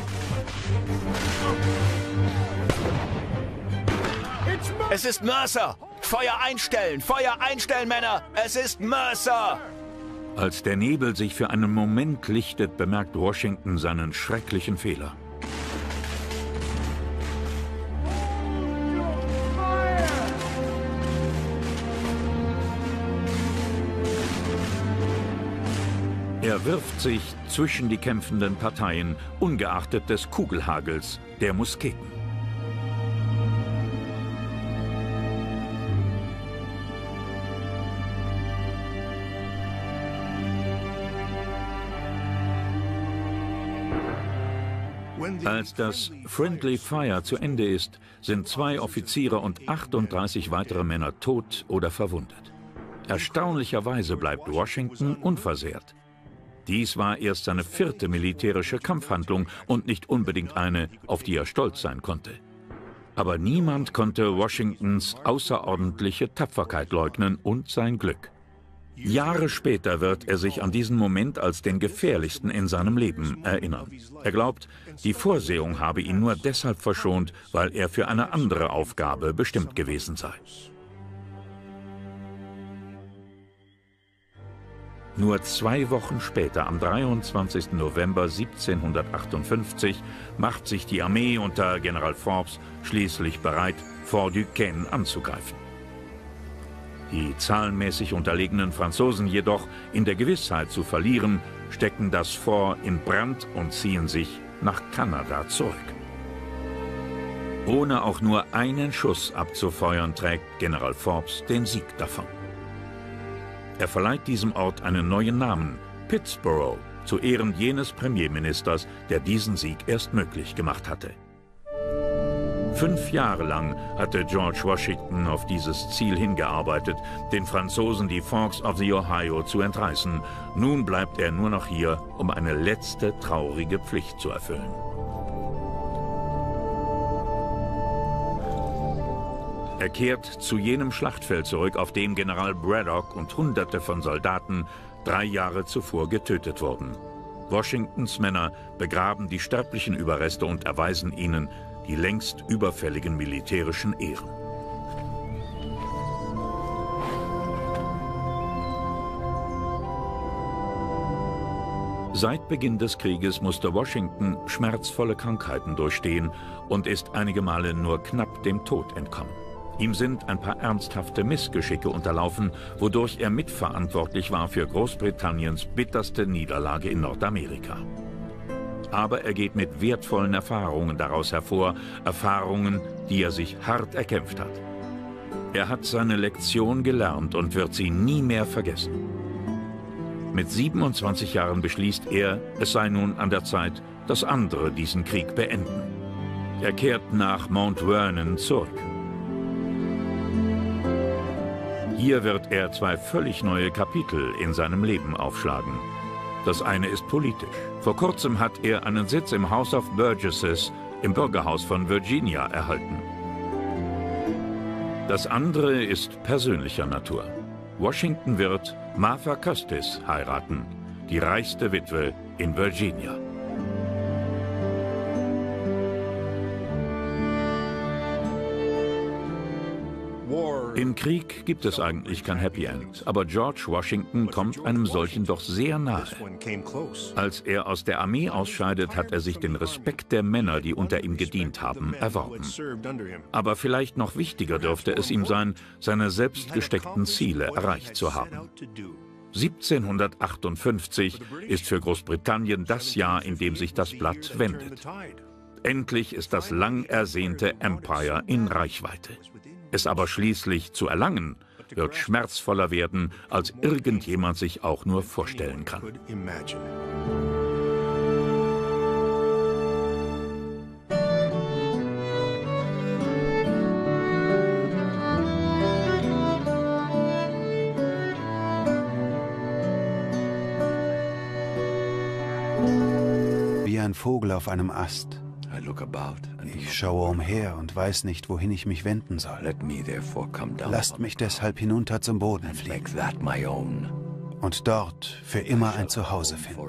Es ist Mercer! Feuer einstellen! Feuer einstellen, Männer! Es ist Mercer! Als der Nebel sich für einen Moment lichtet, bemerkt Washington seinen schrecklichen Fehler. Er wirft sich zwischen die kämpfenden Parteien, ungeachtet des Kugelhagels der Musketen. Als das Friendly Fire zu Ende ist, sind zwei Offiziere und achtunddreißig weitere Männer tot oder verwundet. Erstaunlicherweise bleibt Washington unversehrt. Dies war erst seine vierte militärische Kampfhandlung und nicht unbedingt eine, auf die er stolz sein konnte. Aber niemand konnte Washingtons außerordentliche Tapferkeit leugnen und sein Glück. Jahre später wird er sich an diesen Moment als den gefährlichsten in seinem Leben erinnern. Er glaubt, die Vorsehung habe ihn nur deshalb verschont, weil er für eine andere Aufgabe bestimmt gewesen sei. Nur zwei Wochen später, am dreiundzwanzigsten November siebzehnhundertachtundfünfzig, macht sich die Armee unter General Forbes schließlich bereit, Fort Duquesne anzugreifen. Die zahlenmäßig unterlegenen Franzosen jedoch, in der Gewissheit zu verlieren, stecken das Fort in Brand und ziehen sich nach Kanada zurück. Ohne auch nur einen Schuss abzufeuern, trägt General Forbes den Sieg davon. Er verleiht diesem Ort einen neuen Namen, Pittsboro, zu Ehren jenes Premierministers, der diesen Sieg erst möglich gemacht hatte. Fünf Jahre lang hatte George Washington auf dieses Ziel hingearbeitet, den Franzosen die Forks of the Ohio zu entreißen. Nun bleibt er nur noch hier, um eine letzte traurige Pflicht zu erfüllen. Er kehrt zu jenem Schlachtfeld zurück, auf dem General Braddock und Hunderte von Soldaten drei Jahre zuvor getötet wurden. Washingtons Männer begraben die sterblichen Überreste und erweisen ihnen die längst überfälligen militärischen Ehren. Seit Beginn des Krieges musste Washington schmerzvolle Krankheiten durchstehen und ist einige Male nur knapp dem Tod entkommen. Ihm sind ein paar ernsthafte Missgeschicke unterlaufen, wodurch er mitverantwortlich war für Großbritanniens bitterste Niederlage in Nordamerika. Aber er geht mit wertvollen Erfahrungen daraus hervor, Erfahrungen, die er sich hart erkämpft hat. Er hat seine Lektion gelernt und wird sie nie mehr vergessen. Mit siebenundzwanzig Jahren beschließt er, es sei nun an der Zeit, dass andere diesen Krieg beenden. Er kehrt nach Mount Vernon zurück. Hier wird er zwei völlig neue Kapitel in seinem Leben aufschlagen. Das eine ist politisch. Vor kurzem hat er einen Sitz im House of Burgesses im Bürgerhaus von Virginia erhalten. Das andere ist persönlicher Natur. Washington wird Martha Custis heiraten, die reichste Witwe in Virginia. Im Krieg gibt es eigentlich kein Happy End, aber George Washington kommt einem solchen doch sehr nahe. Als er aus der Armee ausscheidet, hat er sich den Respekt der Männer, die unter ihm gedient haben, erworben. Aber vielleicht noch wichtiger dürfte es ihm sein, seine selbst gesteckten Ziele erreicht zu haben. siebzehnhundertachtundfünfzig ist für Großbritannien das Jahr, in dem sich das Blatt wendet. Endlich ist das lang ersehnte Empire in Reichweite. Es aber schließlich zu erlangen, wird schmerzvoller werden, als irgendjemand sich auch nur vorstellen kann. Wie ein Vogel auf einem Ast. Ich schaue umher und weiß nicht, wohin ich mich wenden soll. Lasst mich deshalb hinunter zum Boden fliegen und dort für immer ein Zuhause finden.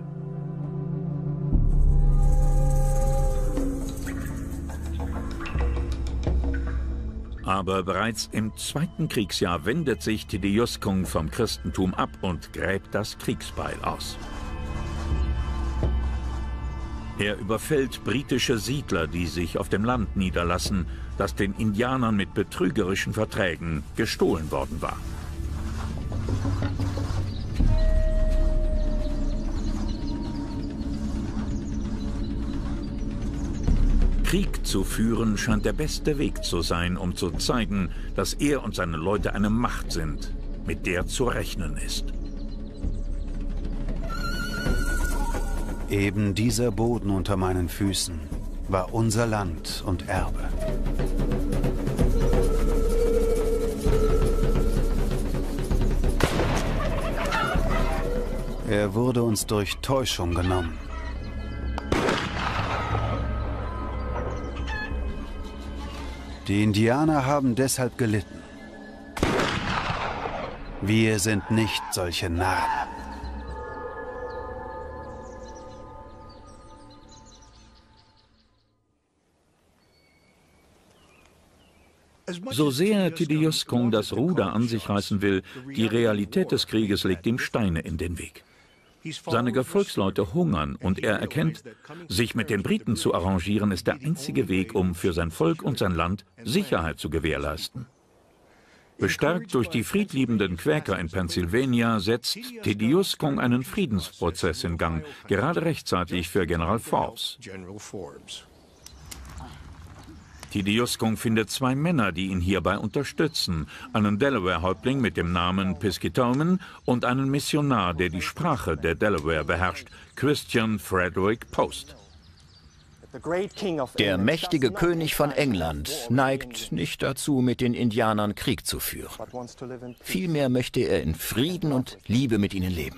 Aber bereits im zweiten Kriegsjahr wendet sich Tedesco vom Christentum ab und gräbt das Kriegsbeil aus. Er überfällt britische Siedler, die sich auf dem Land niederlassen, das den Indianern mit betrügerischen Verträgen gestohlen worden war. Krieg zu führen scheint der beste Weg zu sein, um zu zeigen, dass er und seine Leute eine Macht sind, mit der zu rechnen ist. Eben dieser Boden unter meinen Füßen war unser Land und Erbe. Er wurde uns durch Täuschung genommen. Die Indianer haben deshalb gelitten. Wir sind nicht solche Narren. So sehr Tidiuskung das Ruder an sich reißen will, die Realität des Krieges legt ihm Steine in den Weg. Seine Gefolgsleute hungern und er erkennt, sich mit den Briten zu arrangieren, ist der einzige Weg, um für sein Volk und sein Land Sicherheit zu gewährleisten. Bestärkt durch die friedliebenden Quäker in Pennsylvania setzt Tidiuskung einen Friedensprozess in Gang, gerade rechtzeitig für General Forbes. Tidiuskung findet zwei Männer, die ihn hierbei unterstützen, einen Delaware-Häuptling mit dem Namen Piscatawmen und einen Missionar, der die Sprache der Delaware beherrscht, Christian Frederick Post. Der mächtige König von England neigt nicht dazu, mit den Indianern Krieg zu führen. Vielmehr möchte er in Frieden und Liebe mit ihnen leben.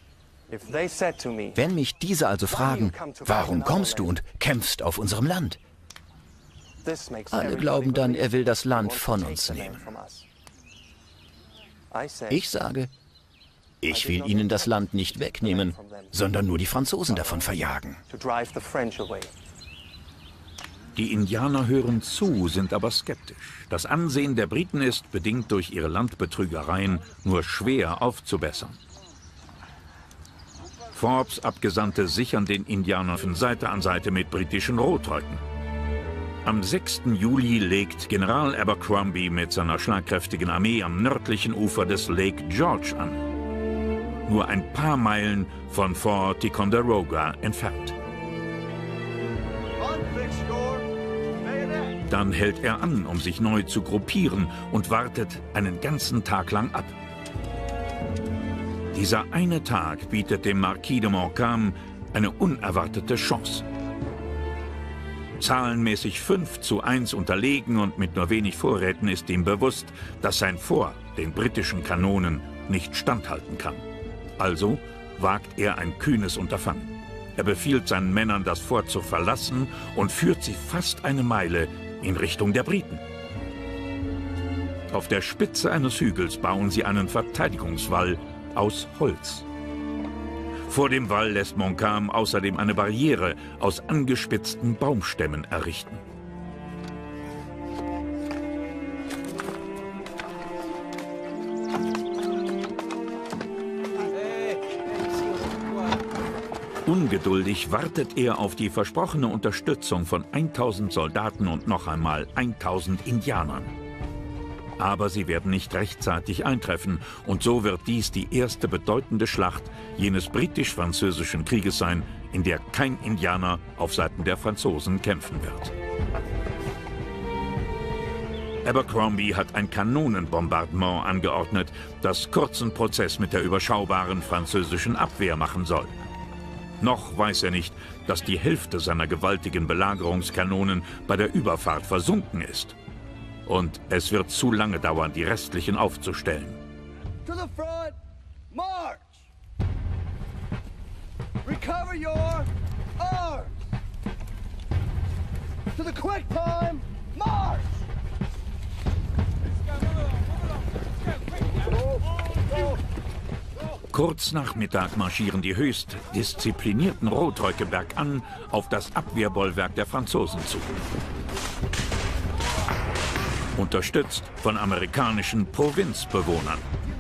Wenn mich diese also fragen, warum kommst du und kämpfst auf unserem Land? Alle glauben dann, er will das Land von uns nehmen. Ich sage, ich will ihnen das Land nicht wegnehmen, sondern nur die Franzosen davon verjagen. Die Indianer hören zu, sind aber skeptisch. Das Ansehen der Briten ist, bedingt durch ihre Landbetrügereien, nur schwer aufzubessern. Forbes Abgesandte sichern den Indianern von Seite an Seite mit britischen Rohrtreuten. Am sechsten Juli legt General Abercrombie mit seiner schlagkräftigen Armee am nördlichen Ufer des Lake George an. Nur ein paar Meilen von Fort Ticonderoga entfernt. Dann hält er an, um sich neu zu gruppieren und wartet einen ganzen Tag lang ab. Dieser eine Tag bietet dem Marquis de Montcalm eine unerwartete Chance. Zahlenmäßig fünf zu eins unterlegen und mit nur wenig Vorräten ist ihm bewusst, dass sein Fort den britischen Kanonen nicht standhalten kann. Also wagt er ein kühnes Unterfangen. Er befiehlt seinen Männern, das Fort zu verlassen und führt sie fast eine Meile in Richtung der Briten. Auf der Spitze eines Hügels bauen sie einen Verteidigungswall aus Holz. Vor dem Wall lässt Montcalm außerdem eine Barriere aus angespitzten Baumstämmen errichten. Ungeduldig wartet er auf die versprochene Unterstützung von tausend Soldaten und noch einmal tausend Indianern. Aber sie werden nicht rechtzeitig eintreffen und so wird dies die erste bedeutende Schlacht jenes britisch-französischen Krieges sein, in der kein Indianer auf Seiten der Franzosen kämpfen wird. Abercrombie hat ein Kanonenbombardement angeordnet, das kurzen Prozess mit der überschaubaren französischen Abwehr machen soll. Noch weiß er nicht, dass die Hälfte seiner gewaltigen Belagerungskanonen bei der Überfahrt versunken ist. Und es wird zu lange dauern, die restlichen aufzustellen. To the front, march! Recover your arms! To the quick time, march! Kurz nach Mittag marschieren die höchst disziplinierten Rohrtreuke bergan auf das Abwehrbollwerk der Franzosen zu. Unterstützt von amerikanischen Provinzbewohnern.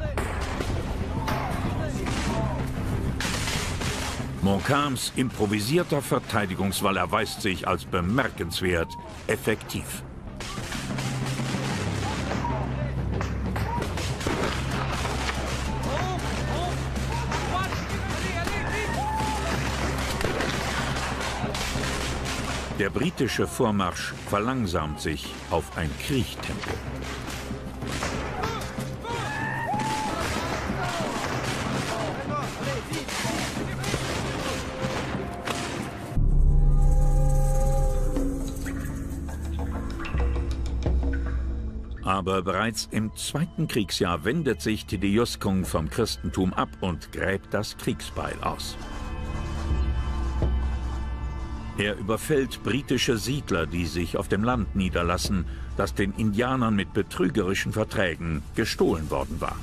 Montcalms improvisierter Verteidigungswall erweist sich als bemerkenswert effektiv. Der britische Vormarsch verlangsamt sich auf ein Kriechtempo. Aber bereits im zweiten Kriegsjahr wendet sich Tedejoskum vom Christentum ab und gräbt das Kriegsbeil aus. Er überfällt britische Siedler, die sich auf dem Land niederlassen, das den Indianern mit betrügerischen Verträgen gestohlen worden war.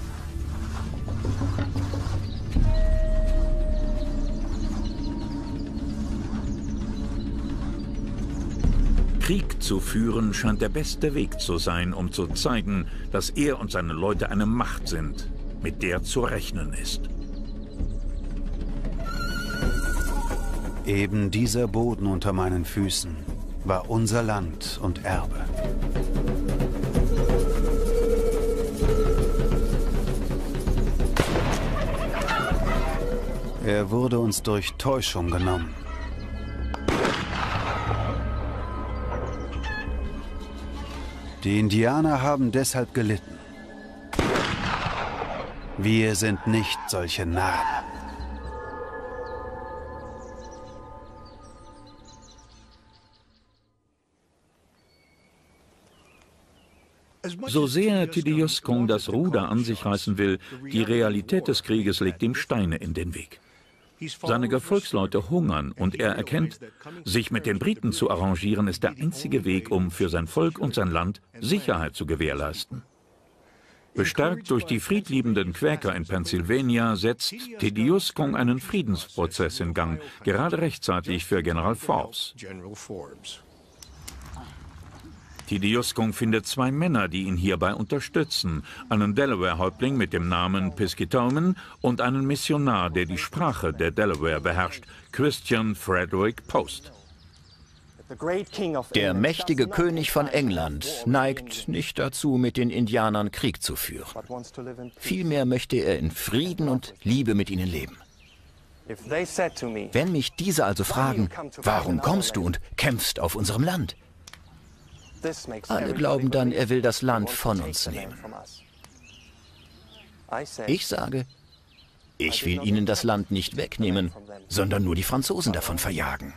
Krieg zu führen scheint der beste Weg zu sein, um zu zeigen, dass er und seine Leute eine Macht sind, mit der zu rechnen ist. Eben dieser Boden unter meinen Füßen war unser Land und Erbe. Er wurde uns durch Täuschung genommen. Die Indianer haben deshalb gelitten. Wir sind nicht solche Narren. So sehr Tedejoskum das Ruder an sich reißen will, die Realität des Krieges legt ihm Steine in den Weg. Seine Gefolgsleute hungern und er erkennt, sich mit den Briten zu arrangieren, ist der einzige Weg, um für sein Volk und sein Land Sicherheit zu gewährleisten. Bestärkt durch die friedliebenden Quäker in Pennsylvania setzt Tedejoskum einen Friedensprozess in Gang, gerade rechtzeitig für General Forbes. Tedejoskum findet zwei Männer, die ihn hierbei unterstützen, einen Delaware-Häuptling mit dem Namen Piscatawmen und einen Missionar, der die Sprache der Delaware beherrscht, Christian Frederick Post. Der mächtige König von England neigt nicht dazu, mit den Indianern Krieg zu führen. Vielmehr möchte er in Frieden und Liebe mit ihnen leben. Wenn mich diese also fragen, warum kommst du und kämpfst auf unserem Land? Alle glauben dann, er will das Land von uns nehmen. Ich sage, ich will ihnen das Land nicht wegnehmen, sondern nur die Franzosen davon verjagen.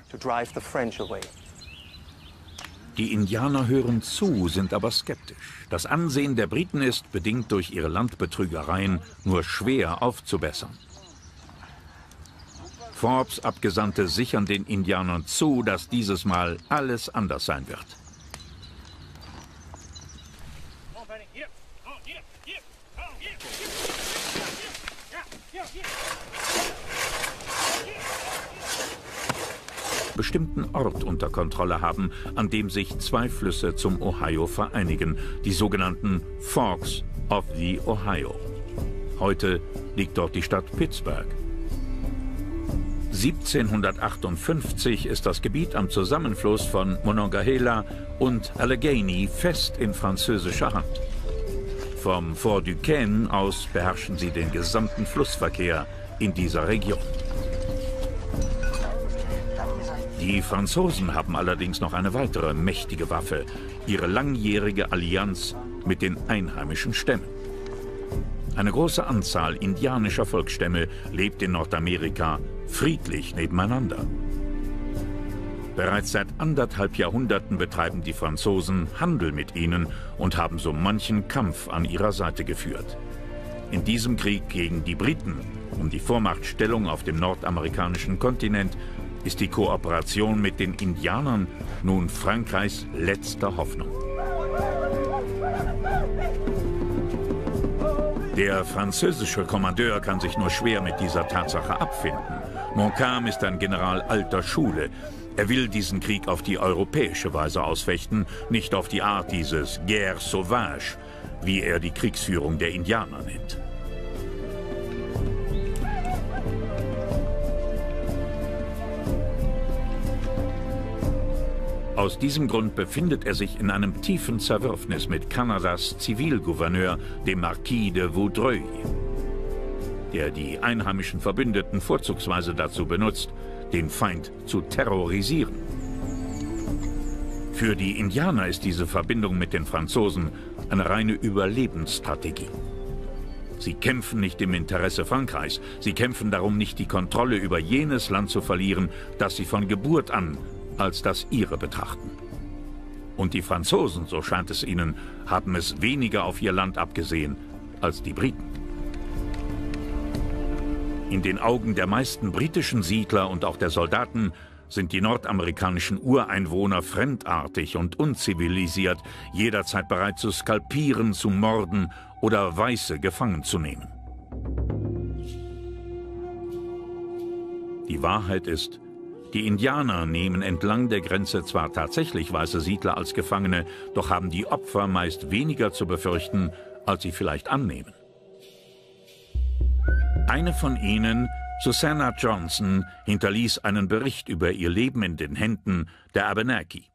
Die Indianer hören zu, sind aber skeptisch. Das Ansehen der Briten ist, bedingt durch ihre Landbetrügereien, nur schwer aufzubessern. Forbes Abgesandte sichern den Indianern zu, dass dieses Mal alles anders sein wird. Bestimmten Ort unter Kontrolle haben, an dem sich zwei Flüsse zum Ohio vereinigen, die sogenannten Forks of the Ohio. Heute liegt dort die Stadt Pittsburgh. siebzehnhundertachtundfünfzig ist das Gebiet am Zusammenfluss von Monongahela und Allegheny fest in französischer Hand. Vom Fort Duquesne aus beherrschen sie den gesamten Flussverkehr in dieser Region. Die Franzosen haben allerdings noch eine weitere mächtige Waffe, ihre langjährige Allianz mit den einheimischen Stämmen. Eine große Anzahl indianischer Volksstämme lebt in Nordamerika friedlich nebeneinander. Bereits seit anderthalb Jahrhunderten betreiben die Franzosen Handel mit ihnen und haben so manchen Kampf an ihrer Seite geführt. In diesem Krieg gegen die Briten um die Vormachtstellung auf dem nordamerikanischen Kontinent ist die Kooperation mit den Indianern nun Frankreichs letzte Hoffnung. Der französische Kommandeur kann sich nur schwer mit dieser Tatsache abfinden. Montcalm ist ein General alter Schule. Er will diesen Krieg auf die europäische Weise ausfechten, nicht auf die Art dieses Guerre sauvage, wie er die Kriegsführung der Indianer nennt. Aus diesem Grund befindet er sich in einem tiefen Zerwürfnis mit Kanadas Zivilgouverneur, dem Marquis de Vaudreuil, der die einheimischen Verbündeten vorzugsweise dazu benutzt, den Feind zu terrorisieren. Für die Indianer ist diese Verbindung mit den Franzosen eine reine Überlebensstrategie. Sie kämpfen nicht im Interesse Frankreichs. Sie kämpfen darum, nicht die Kontrolle über jenes Land zu verlieren, das sie von Geburt an als das ihre betrachten. Und die Franzosen, so scheint es ihnen, haben es weniger auf ihr Land abgesehen als die Briten. In den Augen der meisten britischen Siedler und auch der Soldaten sind die nordamerikanischen Ureinwohner fremdartig und unzivilisiert, jederzeit bereit zu skalpieren, zu morden oder Weiße gefangen zu nehmen. Die Wahrheit ist, die Indianer nehmen entlang der Grenze zwar tatsächlich weiße Siedler als Gefangene, doch haben die Opfer meist weniger zu befürchten, als sie vielleicht annehmen. Eine von ihnen, Susanna Johnson, hinterließ einen Bericht über ihr Leben in den Händen der Abenaki.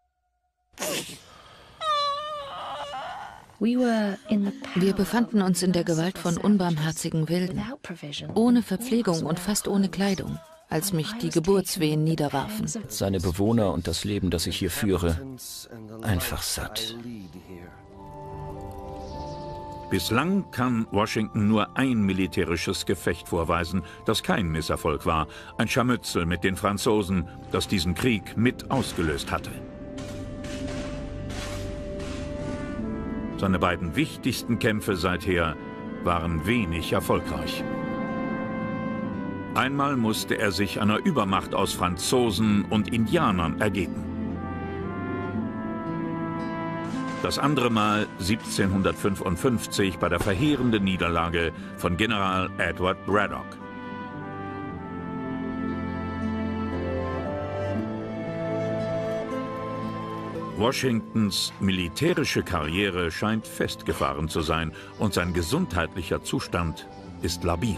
Wir befanden uns in der Gewalt von unbarmherzigen Wilden, ohne Verpflegung und fast ohne Kleidung, als mich die Geburtswehen niederwarfen. Seine Bewohner und das Leben, das ich hier führe, einfach satt. Bislang kann Washington nur ein militärisches Gefecht vorweisen, das kein Misserfolg war. Ein Scharmützel mit den Franzosen, das diesen Krieg mit ausgelöst hatte. Seine beiden wichtigsten Kämpfe seither waren wenig erfolgreich. Einmal musste er sich einer Übermacht aus Franzosen und Indianern ergeben. Das andere Mal siebzehnhundertfünfundfünfzig bei der verheerenden Niederlage von General Edward Braddock. Washingtons militärische Karriere scheint festgefahren zu sein und sein gesundheitlicher Zustand ist labil.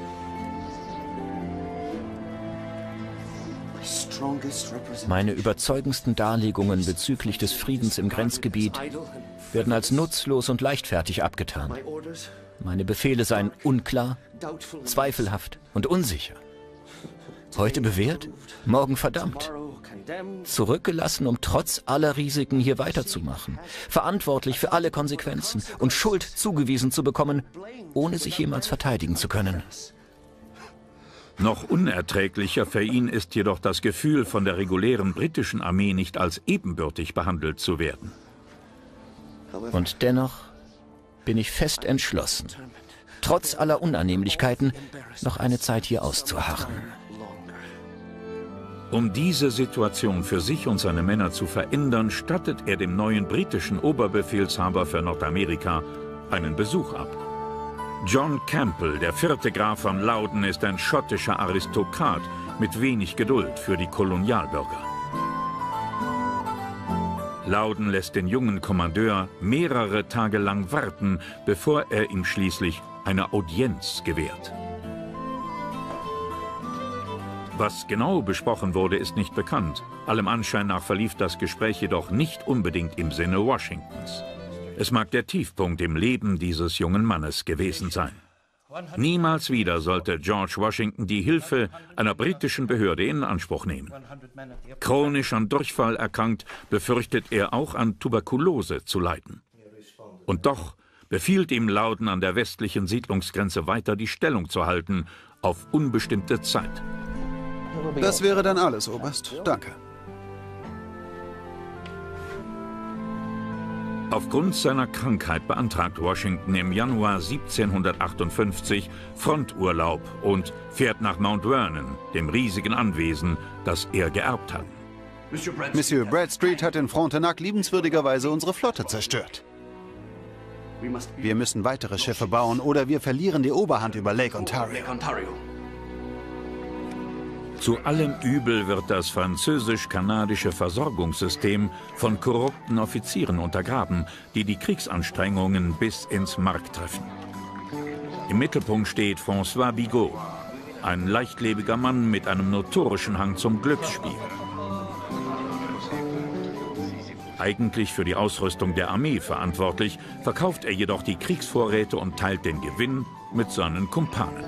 Meine überzeugendsten Darlegungen bezüglich des Friedens im Grenzgebiet werden als nutzlos und leichtfertig abgetan. Meine Befehle seien unklar, zweifelhaft und unsicher. Heute bewährt, morgen verdammt. Zurückgelassen, um trotz aller Risiken hier weiterzumachen. Verantwortlich für alle Konsequenzen und Schuld zugewiesen zu bekommen, ohne sich jemals verteidigen zu können. Noch unerträglicher für ihn ist jedoch das Gefühl, von der regulären britischen Armee nicht als ebenbürtig behandelt zu werden. Und dennoch bin ich fest entschlossen, trotz aller Unannehmlichkeiten noch eine Zeit hier auszuharren. Um diese Situation für sich und seine Männer zu verändern, stattet er dem neuen britischen Oberbefehlshaber für Nordamerika einen Besuch ab. John Campbell, der vierte Graf von Loudon, ist ein schottischer Aristokrat mit wenig Geduld für die Kolonialbürger. Loudon lässt den jungen Kommandeur mehrere Tage lang warten, bevor er ihm schließlich eine Audienz gewährt. Was genau besprochen wurde, ist nicht bekannt. Allem Anschein nach verlief das Gespräch jedoch nicht unbedingt im Sinne Washingtons. Es mag der Tiefpunkt im Leben dieses jungen Mannes gewesen sein. Niemals wieder sollte George Washington die Hilfe einer britischen Behörde in Anspruch nehmen. Chronisch an Durchfall erkrankt, befürchtet er auch an Tuberkulose zu leiden. Und doch befiehlt ihm Loudon, an der westlichen Siedlungsgrenze weiter die Stellung zu halten, auf unbestimmte Zeit. Das wäre dann alles, Oberst. Danke. Aufgrund seiner Krankheit beantragt Washington im Januar siebzehnhundertachtundfünfzig Fronturlaub und fährt nach Mount Vernon, dem riesigen Anwesen, das er geerbt hat. Monsieur Bradstreet hat in Frontenac liebenswürdigerweise unsere Flotte zerstört. Wir müssen weitere Schiffe bauen oder wir verlieren die Oberhand über Lake Ontario. Zu allem Übel wird das französisch-kanadische Versorgungssystem von korrupten Offizieren untergraben, die die Kriegsanstrengungen bis ins Mark treffen. Im Mittelpunkt steht François Bigot, ein leichtlebiger Mann mit einem notorischen Hang zum Glücksspiel. Eigentlich für die Ausrüstung der Armee verantwortlich, verkauft er jedoch die Kriegsvorräte und teilt den Gewinn mit seinen Kumpanen.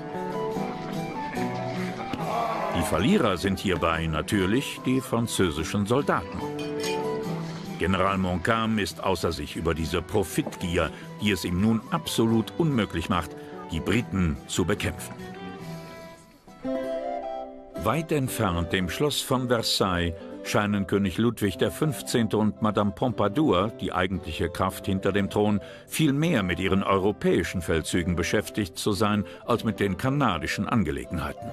Die Verlierer sind hierbei natürlich die französischen Soldaten. General Montcalm ist außer sich über diese Profitgier, die es ihm nun absolut unmöglich macht, die Briten zu bekämpfen. Weit entfernt dem Schloss von Versailles scheinen König Ludwig der fünfzehnte. Und Madame Pompadour, die eigentliche Kraft hinter dem Thron, viel mehr mit ihren europäischen Feldzügen beschäftigt zu sein, als mit den kanadischen Angelegenheiten.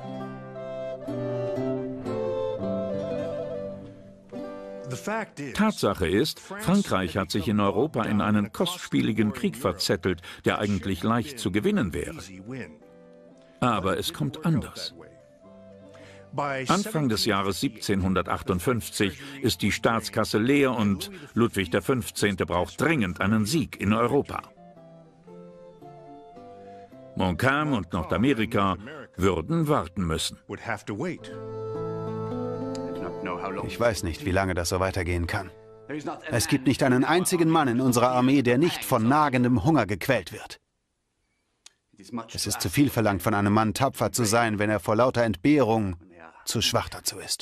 Tatsache ist, Frankreich hat sich in Europa in einen kostspieligen Krieg verzettelt, der eigentlich leicht zu gewinnen wäre. Aber es kommt anders. Anfang des Jahres siebzehnhundertachtundfünfzig ist die Staatskasse leer und Ludwig der fünfzehnte. Braucht dringend einen Sieg in Europa. Montcalm und Nordamerika würden warten müssen. Ich weiß nicht, wie lange das so weitergehen kann. Es gibt nicht einen einzigen Mann in unserer Armee, der nicht von nagendem Hunger gequält wird. Es ist zu viel verlangt von einem Mann, tapfer zu sein, wenn er vor lauter Entbehrung zu schwach dazu ist.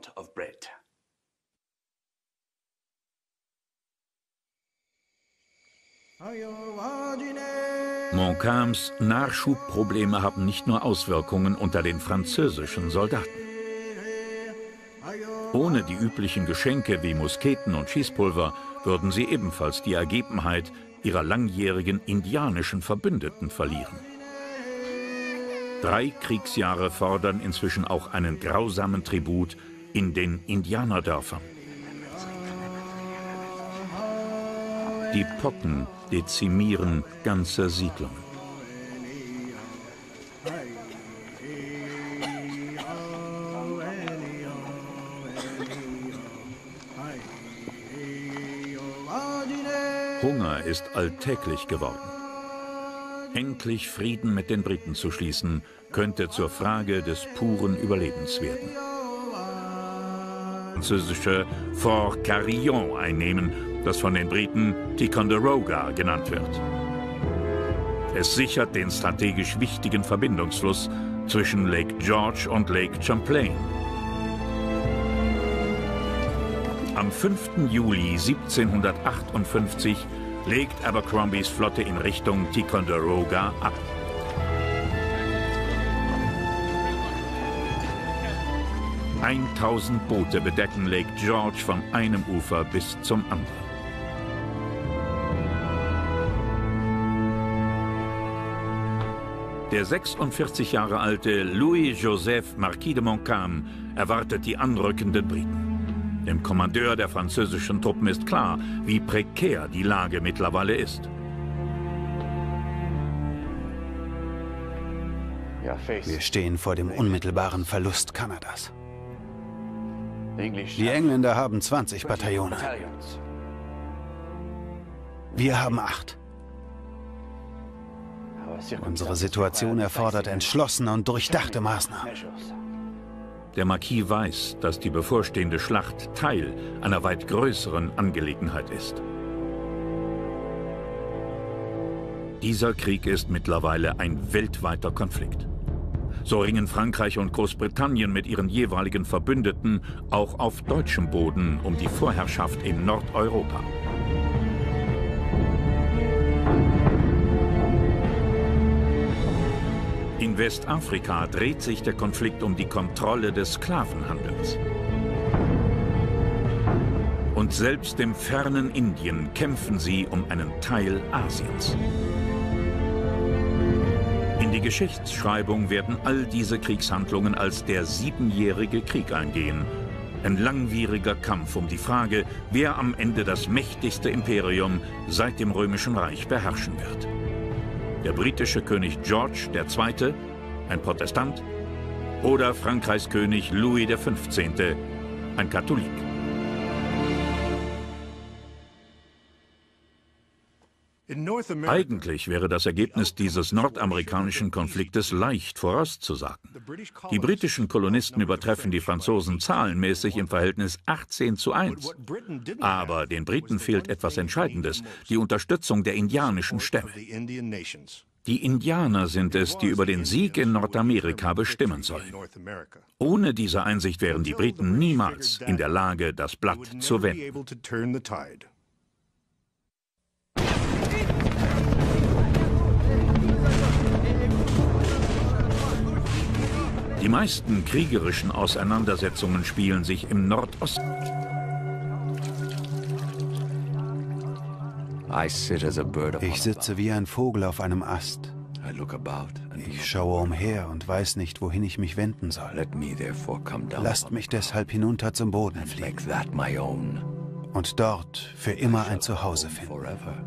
Montcalms Nachschubprobleme haben nicht nur Auswirkungen unter den französischen Soldaten. Ohne die üblichen Geschenke wie Musketen und Schießpulver würden sie ebenfalls die Ergebenheit ihrer langjährigen indianischen Verbündeten verlieren. Drei Kriegsjahre fordern inzwischen auch einen grausamen Tribut in den Indianerdörfern. Die Pocken dezimieren ganze Siedlungen. Hunger ist alltäglich geworden. Endlich Frieden mit den Briten zu schließen, könnte zur Frage des puren Überlebens werden. Französische Fort Carillon einnehmen, das von den Briten Ticonderoga genannt wird. Es sichert den strategisch wichtigen Verbindungsfluss zwischen Lake George und Lake Champlain. Am fünften Juli siebzehnhundertachtundfünfzig legt Abercrombies Flotte in Richtung Ticonderoga ab. tausend Boote bedecken Lake George von einem Ufer bis zum anderen. Der sechsundvierzig Jahre alte Louis-Joseph Marquis de Montcalm erwartet die anrückenden Briten. Dem Kommandeur der französischen Truppen ist klar, wie prekär die Lage mittlerweile ist. Wir stehen vor dem unmittelbaren Verlust Kanadas. Die Engländer haben zwanzig Bataillone. Wir haben acht. Unsere Situation erfordert entschlossene und durchdachte Maßnahmen. Der Marquis weiß, dass die bevorstehende Schlacht Teil einer weit größeren Angelegenheit ist. Dieser Krieg ist mittlerweile ein weltweiter Konflikt. So ringen Frankreich und Großbritannien mit ihren jeweiligen Verbündeten auch auf deutschem Boden um die Vorherrschaft in Nordeuropa. In Westafrika dreht sich der Konflikt um die Kontrolle des Sklavenhandels. Und selbst im fernen Indien kämpfen sie um einen Teil Asiens. In die Geschichtsschreibung werden all diese Kriegshandlungen als der Siebenjährige Krieg eingehen. Ein langwieriger Kampf um die Frage, wer am Ende das mächtigste Imperium seit dem Römischen Reich beherrschen wird. Der britische König George der Zweite., ein Protestant, oder Frankreichs König Louis der Fünfzehnte., ein Katholik. Eigentlich wäre das Ergebnis dieses nordamerikanischen Konfliktes leicht vorauszusagen. Die britischen Kolonisten übertreffen die Franzosen zahlenmäßig im Verhältnis achtzehn zu eins. Aber den Briten fehlt etwas Entscheidendes, die Unterstützung der indianischen Stämme. Die Indianer sind es, die über den Sieg in Nordamerika bestimmen sollen. Ohne diese Einsicht wären die Briten niemals in der Lage, das Blatt zu wenden. Die meisten kriegerischen Auseinandersetzungen spielen sich im Nordosten. Ich sitze wie ein Vogel auf einem Ast. Ich schaue umher und weiß nicht, wohin ich mich wenden soll. Lasst mich deshalb hinunter zum Boden fliegen und dort für immer ein Zuhause finden.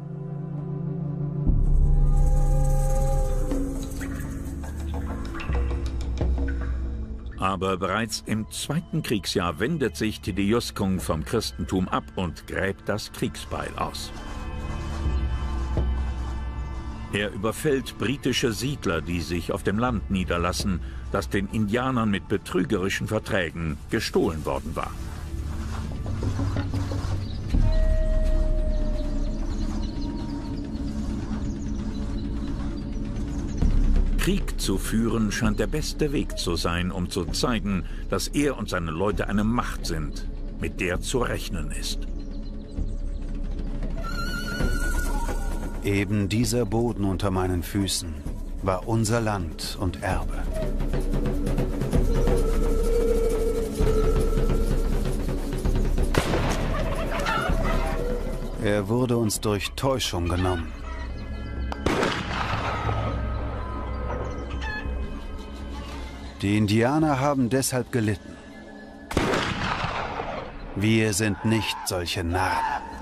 Aber bereits im zweiten Kriegsjahr wendet sich Teddyuskung vom Christentum ab und gräbt das Kriegsbeil aus. Er überfällt britische Siedler, die sich auf dem Land niederlassen, das den Indianern mit betrügerischen Verträgen gestohlen worden war. Krieg zu führen scheint der beste Weg zu sein, um zu zeigen, dass er und seine Leute eine Macht sind, mit der zu rechnen ist. Eben dieser Boden unter meinen Füßen war unser Land und Erbe. Er wurde uns durch Täuschung genommen. Die Indianer haben deshalb gelitten. Wir sind nicht solche Narren.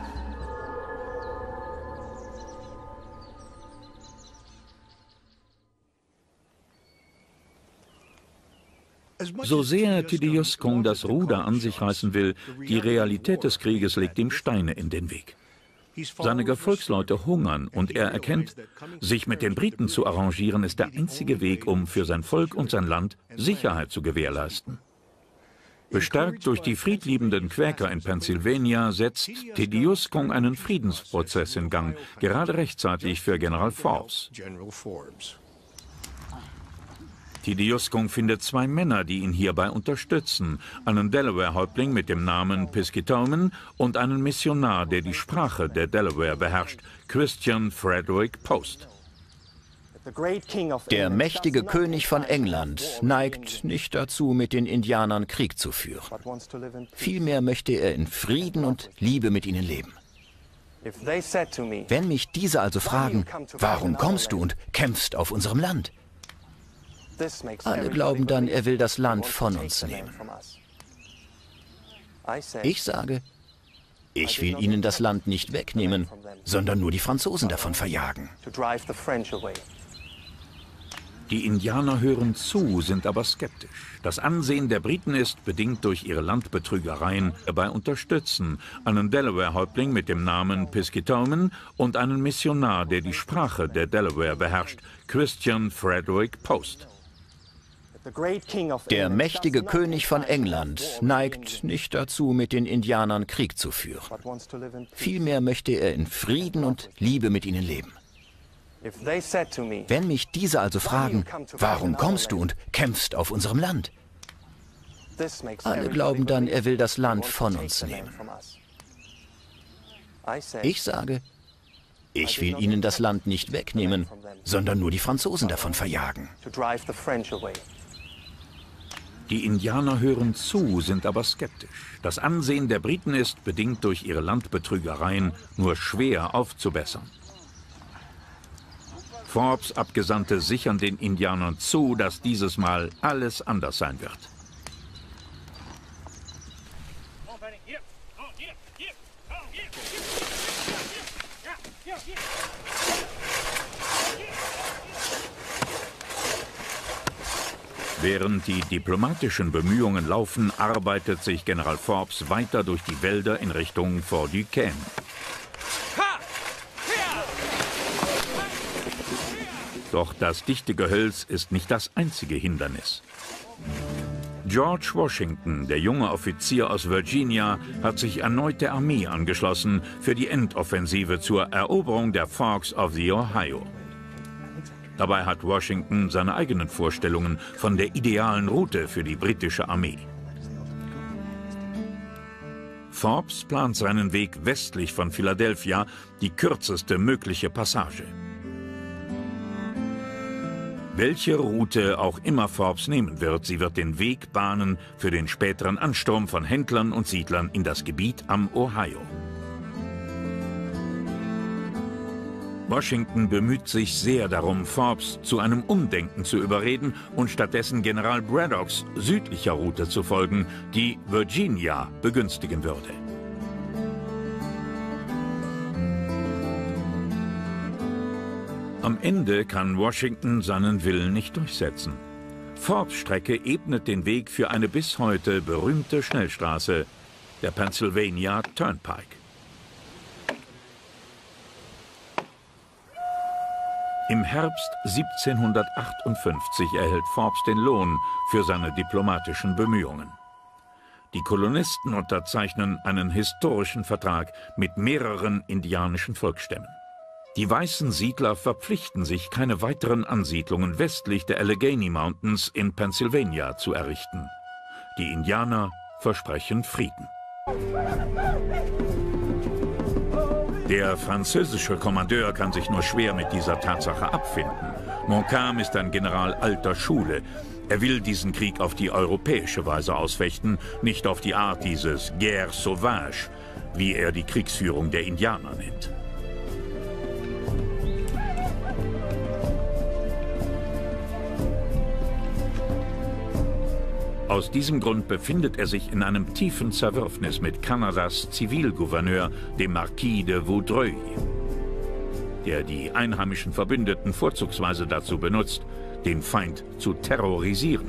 So sehr Teddyuskung das Ruder an sich reißen will, die Realität des Krieges legt ihm Steine in den Weg. Seine Gefolgsleute hungern und er erkennt, sich mit den Briten zu arrangieren, ist der einzige Weg, um für sein Volk und sein Land Sicherheit zu gewährleisten. Bestärkt durch die friedliebenden Quäker in Pennsylvania setzt Teddyuskung einen Friedensprozess in Gang, gerade rechtzeitig für General Forbes. Teddyuskung findet zwei Männer, die ihn hierbei unterstützen, einen Delaware-Häuptling mit dem Namen Piscatawmen und einen Missionar, der die Sprache der Delaware beherrscht, Christian Frederick Post. Der mächtige König von England neigt nicht dazu, mit den Indianern Krieg zu führen. Vielmehr möchte er in Frieden und Liebe mit ihnen leben. Wenn mich diese also fragen, warum kommst du und kämpfst auf unserem Land? Alle glauben dann, er will das Land von uns nehmen. Ich sage, ich will ihnen das Land nicht wegnehmen, sondern nur die Franzosen davon verjagen. Die Indianer hören zu, sind aber skeptisch. Das Ansehen der Briten ist, bedingt durch ihre Landbetrügereien, dabei unterstützen, einen Delaware-Häuptling mit dem Namen Piscatawmen und einen Missionar, der die Sprache der Delaware beherrscht, Christian Frederick Post. Der mächtige König von England neigt nicht dazu, mit den Indianern Krieg zu führen. Vielmehr möchte er in Frieden und Liebe mit ihnen leben. Wenn mich diese also fragen, warum kommst du und kämpfst auf unserem Land? Alle glauben dann, er will das Land von uns nehmen. Ich sage, ich will ihnen das Land nicht wegnehmen, sondern nur die Franzosen davon verjagen. Die Indianer hören zu, sind aber skeptisch. Das Ansehen der Briten ist, bedingt durch ihre Landbetrügereien, nur schwer aufzubessern. Forbes Abgesandte sichern den Indianern zu, dass dieses Mal alles anders sein wird. Während die diplomatischen Bemühungen laufen, arbeitet sich General Forbes weiter durch die Wälder in Richtung Fort Duquesne. Doch das dichte Gehölz ist nicht das einzige Hindernis. George Washington, der junge Offizier aus Virginia, hat sich erneut der Armee angeschlossen für die Endoffensive zur Eroberung der Forks of the Ohio. Dabei hat Washington seine eigenen Vorstellungen von der idealen Route für die britische Armee. Forbes plant seinen Weg westlich von Philadelphia, die kürzeste mögliche Passage. Welche Route auch immer Forbes nehmen wird, sie wird den Weg bahnen für den späteren Ansturm von Händlern und Siedlern in das Gebiet am Ohio. Washington bemüht sich sehr darum, Forbes zu einem Umdenken zu überreden und stattdessen General Braddocks südlicher Route zu folgen, die Virginia begünstigen würde. Am Ende kann Washington seinen Willen nicht durchsetzen. Forbes' Strecke ebnet den Weg für eine bis heute berühmte Schnellstraße, der Pennsylvania Turnpike. Im Herbst siebzehnhundertachtundfünfzig erhält Forbes den Lohn für seine diplomatischen Bemühungen. Die Kolonisten unterzeichnen einen historischen Vertrag mit mehreren indianischen Volksstämmen. Die weißen Siedler verpflichten sich, keine weiteren Ansiedlungen westlich der Allegheny Mountains in Pennsylvania zu errichten. Die Indianer versprechen Frieden. Der französische Kommandeur kann sich nur schwer mit dieser Tatsache abfinden. Montcalm ist ein General alter Schule. Er will diesen Krieg auf die europäische Weise ausfechten, nicht auf die Art dieses Guerre sauvage, wie er die Kriegsführung der Indianer nennt. Aus diesem Grund befindet er sich in einem tiefen Zerwürfnis mit Kanadas Zivilgouverneur, dem Marquis de Vaudreuil, der die einheimischen Verbündeten vorzugsweise dazu benutzt, den Feind zu terrorisieren.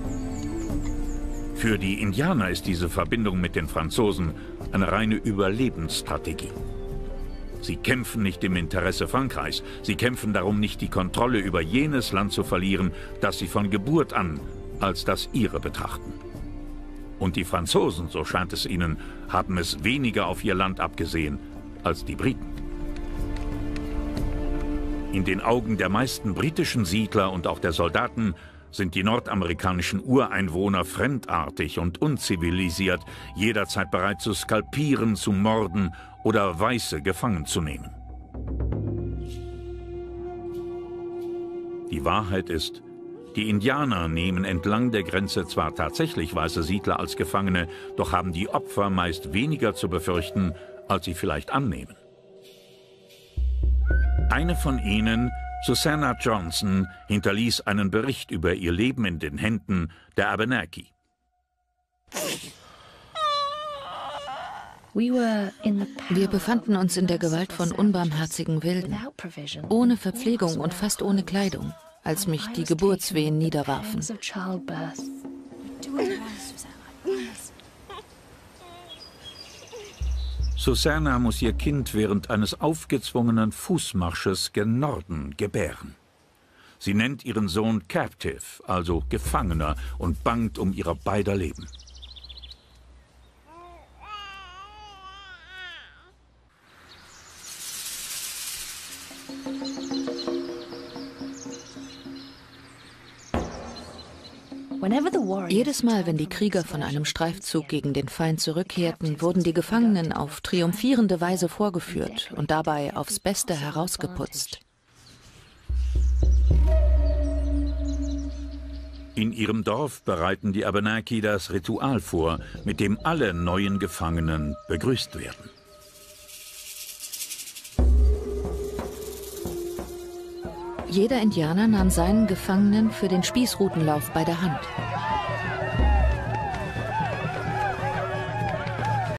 Für die Indianer ist diese Verbindung mit den Franzosen eine reine Überlebensstrategie. Sie kämpfen nicht im Interesse Frankreichs, sie kämpfen darum, nicht die Kontrolle über jenes Land zu verlieren, das sie von Geburt an als das ihre betrachten. Und die Franzosen, so scheint es ihnen, haben es weniger auf ihr Land abgesehen als die Briten. In den Augen der meisten britischen Siedler und auch der Soldaten sind die nordamerikanischen Ureinwohner fremdartig und unzivilisiert, jederzeit bereit zu skalpieren, zu morden oder Weiße gefangen zu nehmen. Die Wahrheit ist, die Indianer nehmen entlang der Grenze zwar tatsächlich weiße Siedler als Gefangene, doch haben die Opfer meist weniger zu befürchten, als sie vielleicht annehmen. Eine von ihnen, Susanna Johnson, hinterließ einen Bericht über ihr Leben in den Händen der Abenaki. Wir befanden uns in der Gewalt von unbarmherzigen Wilden, ohne Verpflegung und fast ohne Kleidung, als mich die Geburtswehen niederwarfen. Susanna muss ihr Kind während eines aufgezwungenen Fußmarsches gen Norden gebären. Sie nennt ihren Sohn Captive, also Gefangener, und bangt um ihrer beider Leben. Jedes Mal, wenn die Krieger von einem Streifzug gegen den Feind zurückkehrten, wurden die Gefangenen auf triumphierende Weise vorgeführt und dabei aufs Beste herausgeputzt. In ihrem Dorf bereiten die Abenaki das Ritual vor, mit dem alle neuen Gefangenen begrüßt werden. Jeder Indianer nahm seinen Gefangenen für den Spießrutenlauf bei der Hand.